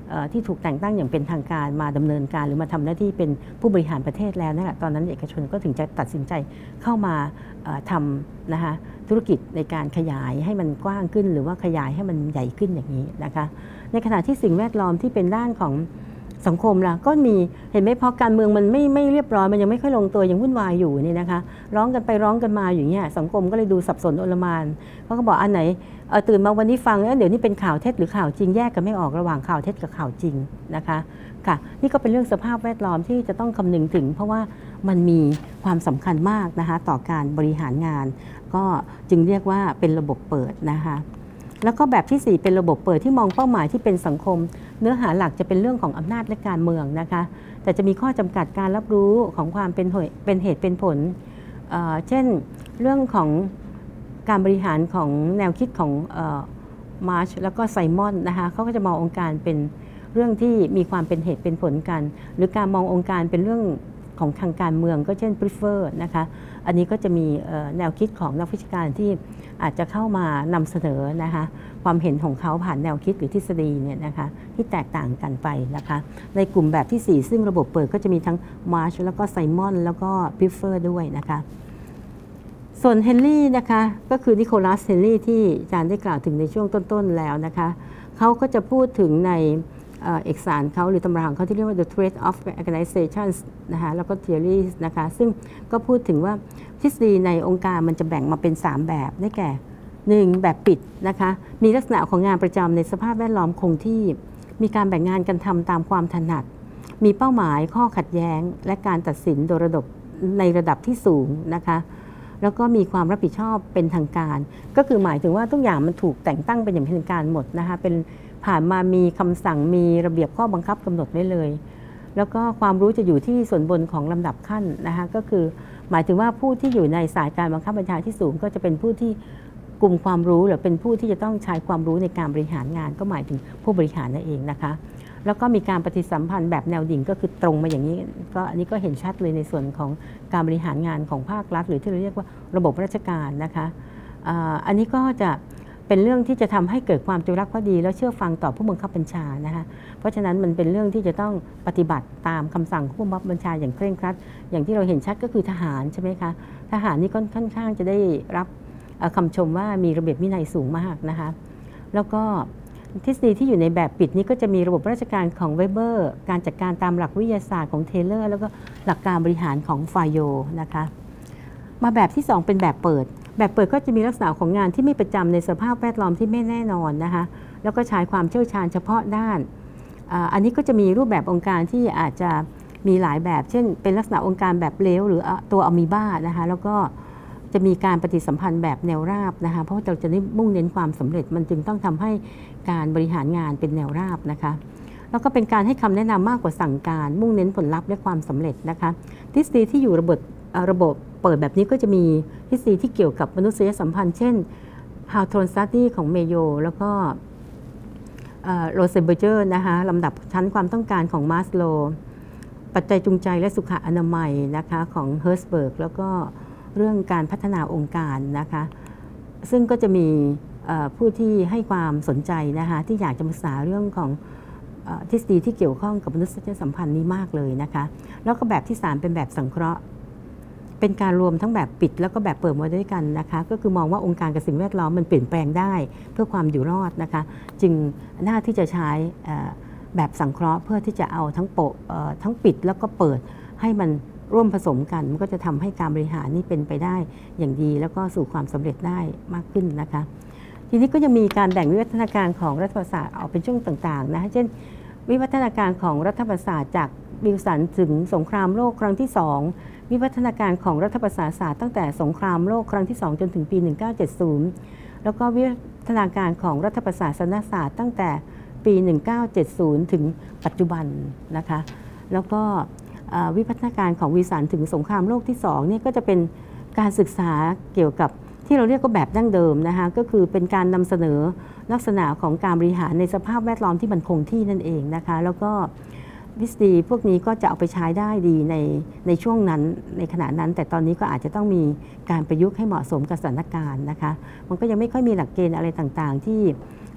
A: ที่ถูกแต่งตั้งอย่างเป็นทางการมาดำเนินการหรือมาทำหน้าที่เป็นผู้บริหารประเทศแล้วนั่นแหละตอนนั้นเอกชนก็ถึงจะตัดสินใจเข้ามาทำนะคะธุรกิจในการขยายให้มันกว้างขึ้นหรือว่าขยายให้มันใหญ่ขึ้นอย่างนี้นะคะในขณะที่สิ่งแวดล้อมที่เป็นด้านของสังคมล่ะก็มีเห็นไหมพอการเมืองมันไม่ไม่เรียบร้อยมันยังไม่ค่อยลงตัวยังวุ่นวายอยู่นี่นะคะร้องกันไปร้องกันมาอยู่เนี่ยสังคมก็เลยดูสับสนโอลหม่านเขาก็บอกอันไหนตื่นมาวันนี้ฟังเดี๋ยวนี้เป็นข่าวเท็จหรือข่าวจริงแยกกันไม่ออกระหว่างข่าวเท็จกับข่าวจริงนะคะค่ะนี่ก็เป็นเรื่องสภาพแวดล้อมที่จะต้องคำนึงถึงเพราะว่ามันมีความสำคัญมากนะคะต่อการบริหารงานก็จึงเรียกว่าเป็นระบบเปิดนะคะแล้วก็แบบที่สี่เป็นระบบเปิดที่มองเป้าหมายที่เป็นสังคมเนื้อหาหลักจะเป็นเรื่องของอำนาจและการเมืองนะคะแต่จะมีข้อจำกัดการรับรู้ของความเป็นเป็นเหตุเป็นผล เอ่อ เช่นเรื่องของการบริหารของแนวคิดของมาร์ชแล้วก็ไซมอนนะคะเขาก็จะมององค์การเป็นเรื่องที่มีความเป็นเหตุเป็นผลกันหรือการมององค์การเป็นเรื่องของทางการเมืองก็เช่น prefer นะคะอันนี้ก็จะมีแนวคิดของนักวิชาการที่อาจจะเข้ามานำเสนอนะคะความเห็นของเขาผ่านแนวคิดหรือทฤษฎีเนี่ยนะคะที่แตกต่างกันไปนะคะในกลุ่มแบบที่สี่ซึ่งระบบเปิดก็จะมีทั้ง Marsh แล้วก็ Simon แล้วก็ Prefer ด้วยนะคะส่วนเฮนรี่นะคะก็คือนิโคลัสเฮนรี่ที่อาจารย์ได้กล่าวถึงในช่วงต้นๆแล้วนะคะเขาก็จะพูดถึงในเอกสารเขาหรือตำราของเขาที่เรียกว่า The Trade of Organizations นะคะแล้วก็ Theories นะคะซึ่งก็พูดถึงว่าทฤษฎีในองค์การมันจะแบ่งมาเป็นสามแบบได้แก่หนึ่งแบบปิดนะคะมีลักษณะของงานประจำในสภาพแวดล้อมคงที่มีการแบ่งงานกันทำตามความถนัดมีเป้าหมายข้อขัดแย้งและการตัดสินโดยระดับในระดับที่สูงนะคะแล้วก็มีความรับผิดชอบเป็นทางการก็คือหมายถึงว่าทุกอย่างมันถูกแต่งตั้งเป็นอย่างเป็นทางการหมดนะคะเป็นผ่านมามีคำสั่งมีระเบียบข้อบังคับกำหนดไว้เลยแล้วก็ความรู้จะอยู่ที่ส่วนบนของลำดับขั้นนะคะก็คือหมายถึงว่าผู้ที่อยู่ในสายการบังคับบัญชาที่สูงก็จะเป็นผู้ที่กลุ่มความรู้หรือเป็นผู้ที่จะต้องใช้ความรู้ในการบริหารงานก็หมายถึงผู้บริหารนั่นเองนะคะแล้วก็มีการปฏิสัมพันธ์แบบแนวดิ่งก็คือตรงมาอย่างนี้ก็อันนี้ก็เห็นชัดเลยในส่วนของการบริหารงานของภาครัฐหรือที่เราเรียกว่าระบบราชการนะคะอันนี้ก็จะเป็นเรื่องที่จะทำให้เกิดความจงรักภักดีและเชื่อฟังต่อผู้บังคับบัญชานะคะเพราะฉะนั้นมันเป็นเรื่องที่จะต้องปฏิบัติตามคำสั่งผู้บังคับบัญชาอย่างเคร่งครัดอย่างที่เราเห็นชัดก็คือทหารใช่ไหมคะทหารนี่ค่อนข้างจะได้รับคำชมว่ามีระเบียบวินัยสูงมากนะคะแล้วก็ทฤษฎีที่อยู่ในแบบปิดนี้ก็จะมีระบบราชการของเวเบอร์การจัดการตามหลักวิทยาศาสตร์ของเทเลอร์แล้วก็หลักการบริหารของฟายโยนะคะมาแบบที่สองเป็นแบบเปิดแบบเปิดก็จะมีลักษณะของงานที่ไม่ประจำในสภาพแวดล้อมที่ไม่แน่นอนนะคะแล้วก็ใช้ความเชี่ยวชาญเฉพาะด้านอันนี้ก็จะมีรูปแบบองค์การที่อาจจะมีหลายแบบเช่นเป็นลักษณะองค์การแบบเลวหรือตัวอะมีบ้านะคะแล้วก็จะมีการปฏิสัมพันธ์แบบแนวราบนะคะเพราะเราจะมุ่งเน้นความสำเร็จมันจึงต้องทำให้การบริหารงานเป็นแนวราบนะคะแล้วก็เป็นการให้คำแนะนำมากกว่าสั่งการมุ่งเน้นผลลัพธ์และความสำเร็จนะคะทฤษฎีที่อยู่ระบบระบบเปิดแบบนี้ก็จะมีทฤษฎีที่เกี่ยวกับมนุษยสัมพันธ์เช่น Hawthorne Study ของเมโยแล้วก็โรเซนเบอร์เจอร์นะคะลำดับชั้นความต้องการของมาสโลว์ปัจจัยจูงใจและสุขอนามัยนะคะของเฮิร์สเบิร์กแล้วก็เรื่องการพัฒนาองค์การนะคะซึ่งก็จะมีผู้ที่ให้ความสนใจนะคะที่อยากจะศึกษาเรื่องของทฤษฎีที่เกี่ยวข้องกับมนุษยสัมพันธ์นี้มากเลยนะคะแล้วก็แบบที่สามเป็นแบบสังเคราะห์เป็นการรวมทั้งแบบปิดแล้วก็แบบเปิดมาด้วยกันนะคะก็คือมองว่าองค์การกับสิ่งแวดล้อมมันเปลี่ยนแปลงได้เพื่อความอยู่รอดนะคะจึงน่าที่จะใช้แบบสังเคราะห์เพื่อที่จะเอาทั้งโปะทั้งปิดแล้วก็เปิดให้มันร่วมผสมกันมันก็จะทำให้การบริหารนี่เป็นไปได้อย่างดีแล้วก็สู่ความสำเร็จได้มากขึ้นนะคะทีนี้ก็ยังมีการแบ่งวิวัฒนาการของรัฐประศาสตร์ออกเป็นช่วงต่างๆนะคะเช่นวิวัฒนาการของรัฐประศาสตร์จากบิลสันถึงสงครามโลกครั้งที่สองวิวัฒนาการของรัฐประศาสตร์ศาสตร์ตั้งแต่สงครามโลกครั้งที่สองจนถึงปีหนึ่งเก้าเจ็ดศูนย์แล้วก็วิวัฒนาการของรัฐประศาสนศาสตร์ตั้งแต่ปีหนึ่งเก้าเจ็ดศูนย์ถึงปัจจุบันนะคะแล้วก็วิวัฒนาการของวิสันถึงสงครามโลกที่สองนี่ก็จะเป็นการศึกษาเกี่ยวกับที่เราเรียกว่าแบบดั้งเดิมนะคะก็คือเป็นการนำเสนอลักษณะของการบริหารในสภาพแวดล้อมที่มันคงที่นั่นเองนะคะแล้วก็ทฤษฎีพวกนี้ก็จะเอาไปใช้ได้ดีในในช่วงนั้นในขณะนั้นแต่ตอนนี้ก็อาจจะต้องมีการประยุกต์ให้เหมาะสมกับสถานการณ์นะคะมันก็ยังไม่ค่อยมีหลักเกณฑ์อะไรต่างๆที่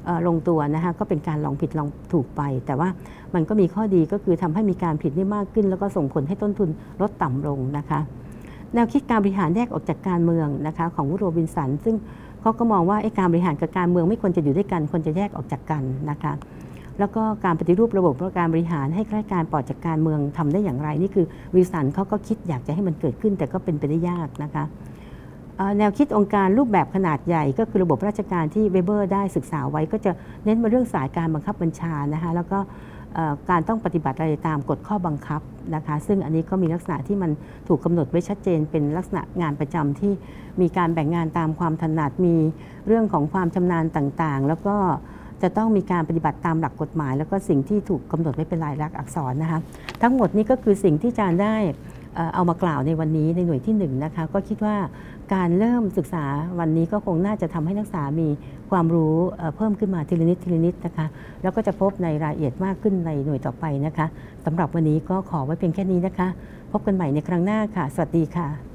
A: ลงตัวนะคะก็เป็นการลองผิดลองถูกไปแต่ว่ามันก็มีข้อดีก็คือทำให้มีการผลิตได้มากขึ้นแล้วก็ส่งผลให้ต้นทุนลดต่ำลงนะคะแนวคิดการบริหารแยกออกจากการเมืองนะคะของวูดโรบินสันซึ่งเขาก็มองว่าการบริหารกับการเมืองไม่ควรจะอยู่ด้วยกันควรจะแยกออกจากกันนะคะแล้วก็การปฏิรูประบบการบริหารให้ข้าราชการปลอดจากการเมืองทำได้อย่างไรนี่คือวิลสันเขาก็คิดอยากจะให้มันเกิดขึ้นแต่ก็เป็นไปได้ยากนะคะแนวคิดองค์การรูปแบบขนาดใหญ่ก็คือระบบราชการที่เวเบอร์ได้ศึกษาไว้ก็จะเน้นมาเรื่องสายการบังคับบัญชานะคะแล้วก็การต้องปฏิบัติอะไรตามกฎข้อบังคับนะคะซึ่งอันนี้ก็มีลักษณะที่มันถูกกำหนดไว้ชัดเจนเป็นลักษณะงานประจำที่มีการแบ่งงานตามความถนัดมีเรื่องของความชำนาญต่างๆแล้วก็จะต้องมีการปฏิบัติตามหลักกฎหมายแล้วก็สิ่งที่ถูกกำหนดไว้เป็นลายลักษณ์อักษรนะคะทั้งหมดนี้ก็คือสิ่งที่อาจารย์ได้เอามากล่าวในวันนี้ในหน่วยที่หนึ่งนะคะก็คิดว่าการเริ่มศึกษาวันนี้ก็คงน่าจะทำให้นักศึกษามีความรู้เพิ่มขึ้นมาทีละนิดทีละนิดนะคะแล้วก็จะพบในรายละเอียดมากขึ้นในหน่วยต่อไปนะคะสำหรับวันนี้ก็ขอไว้เพียงแค่นี้นะคะพบกันใหม่ในครั้งหน้าค่ะสวัสดีค่ะ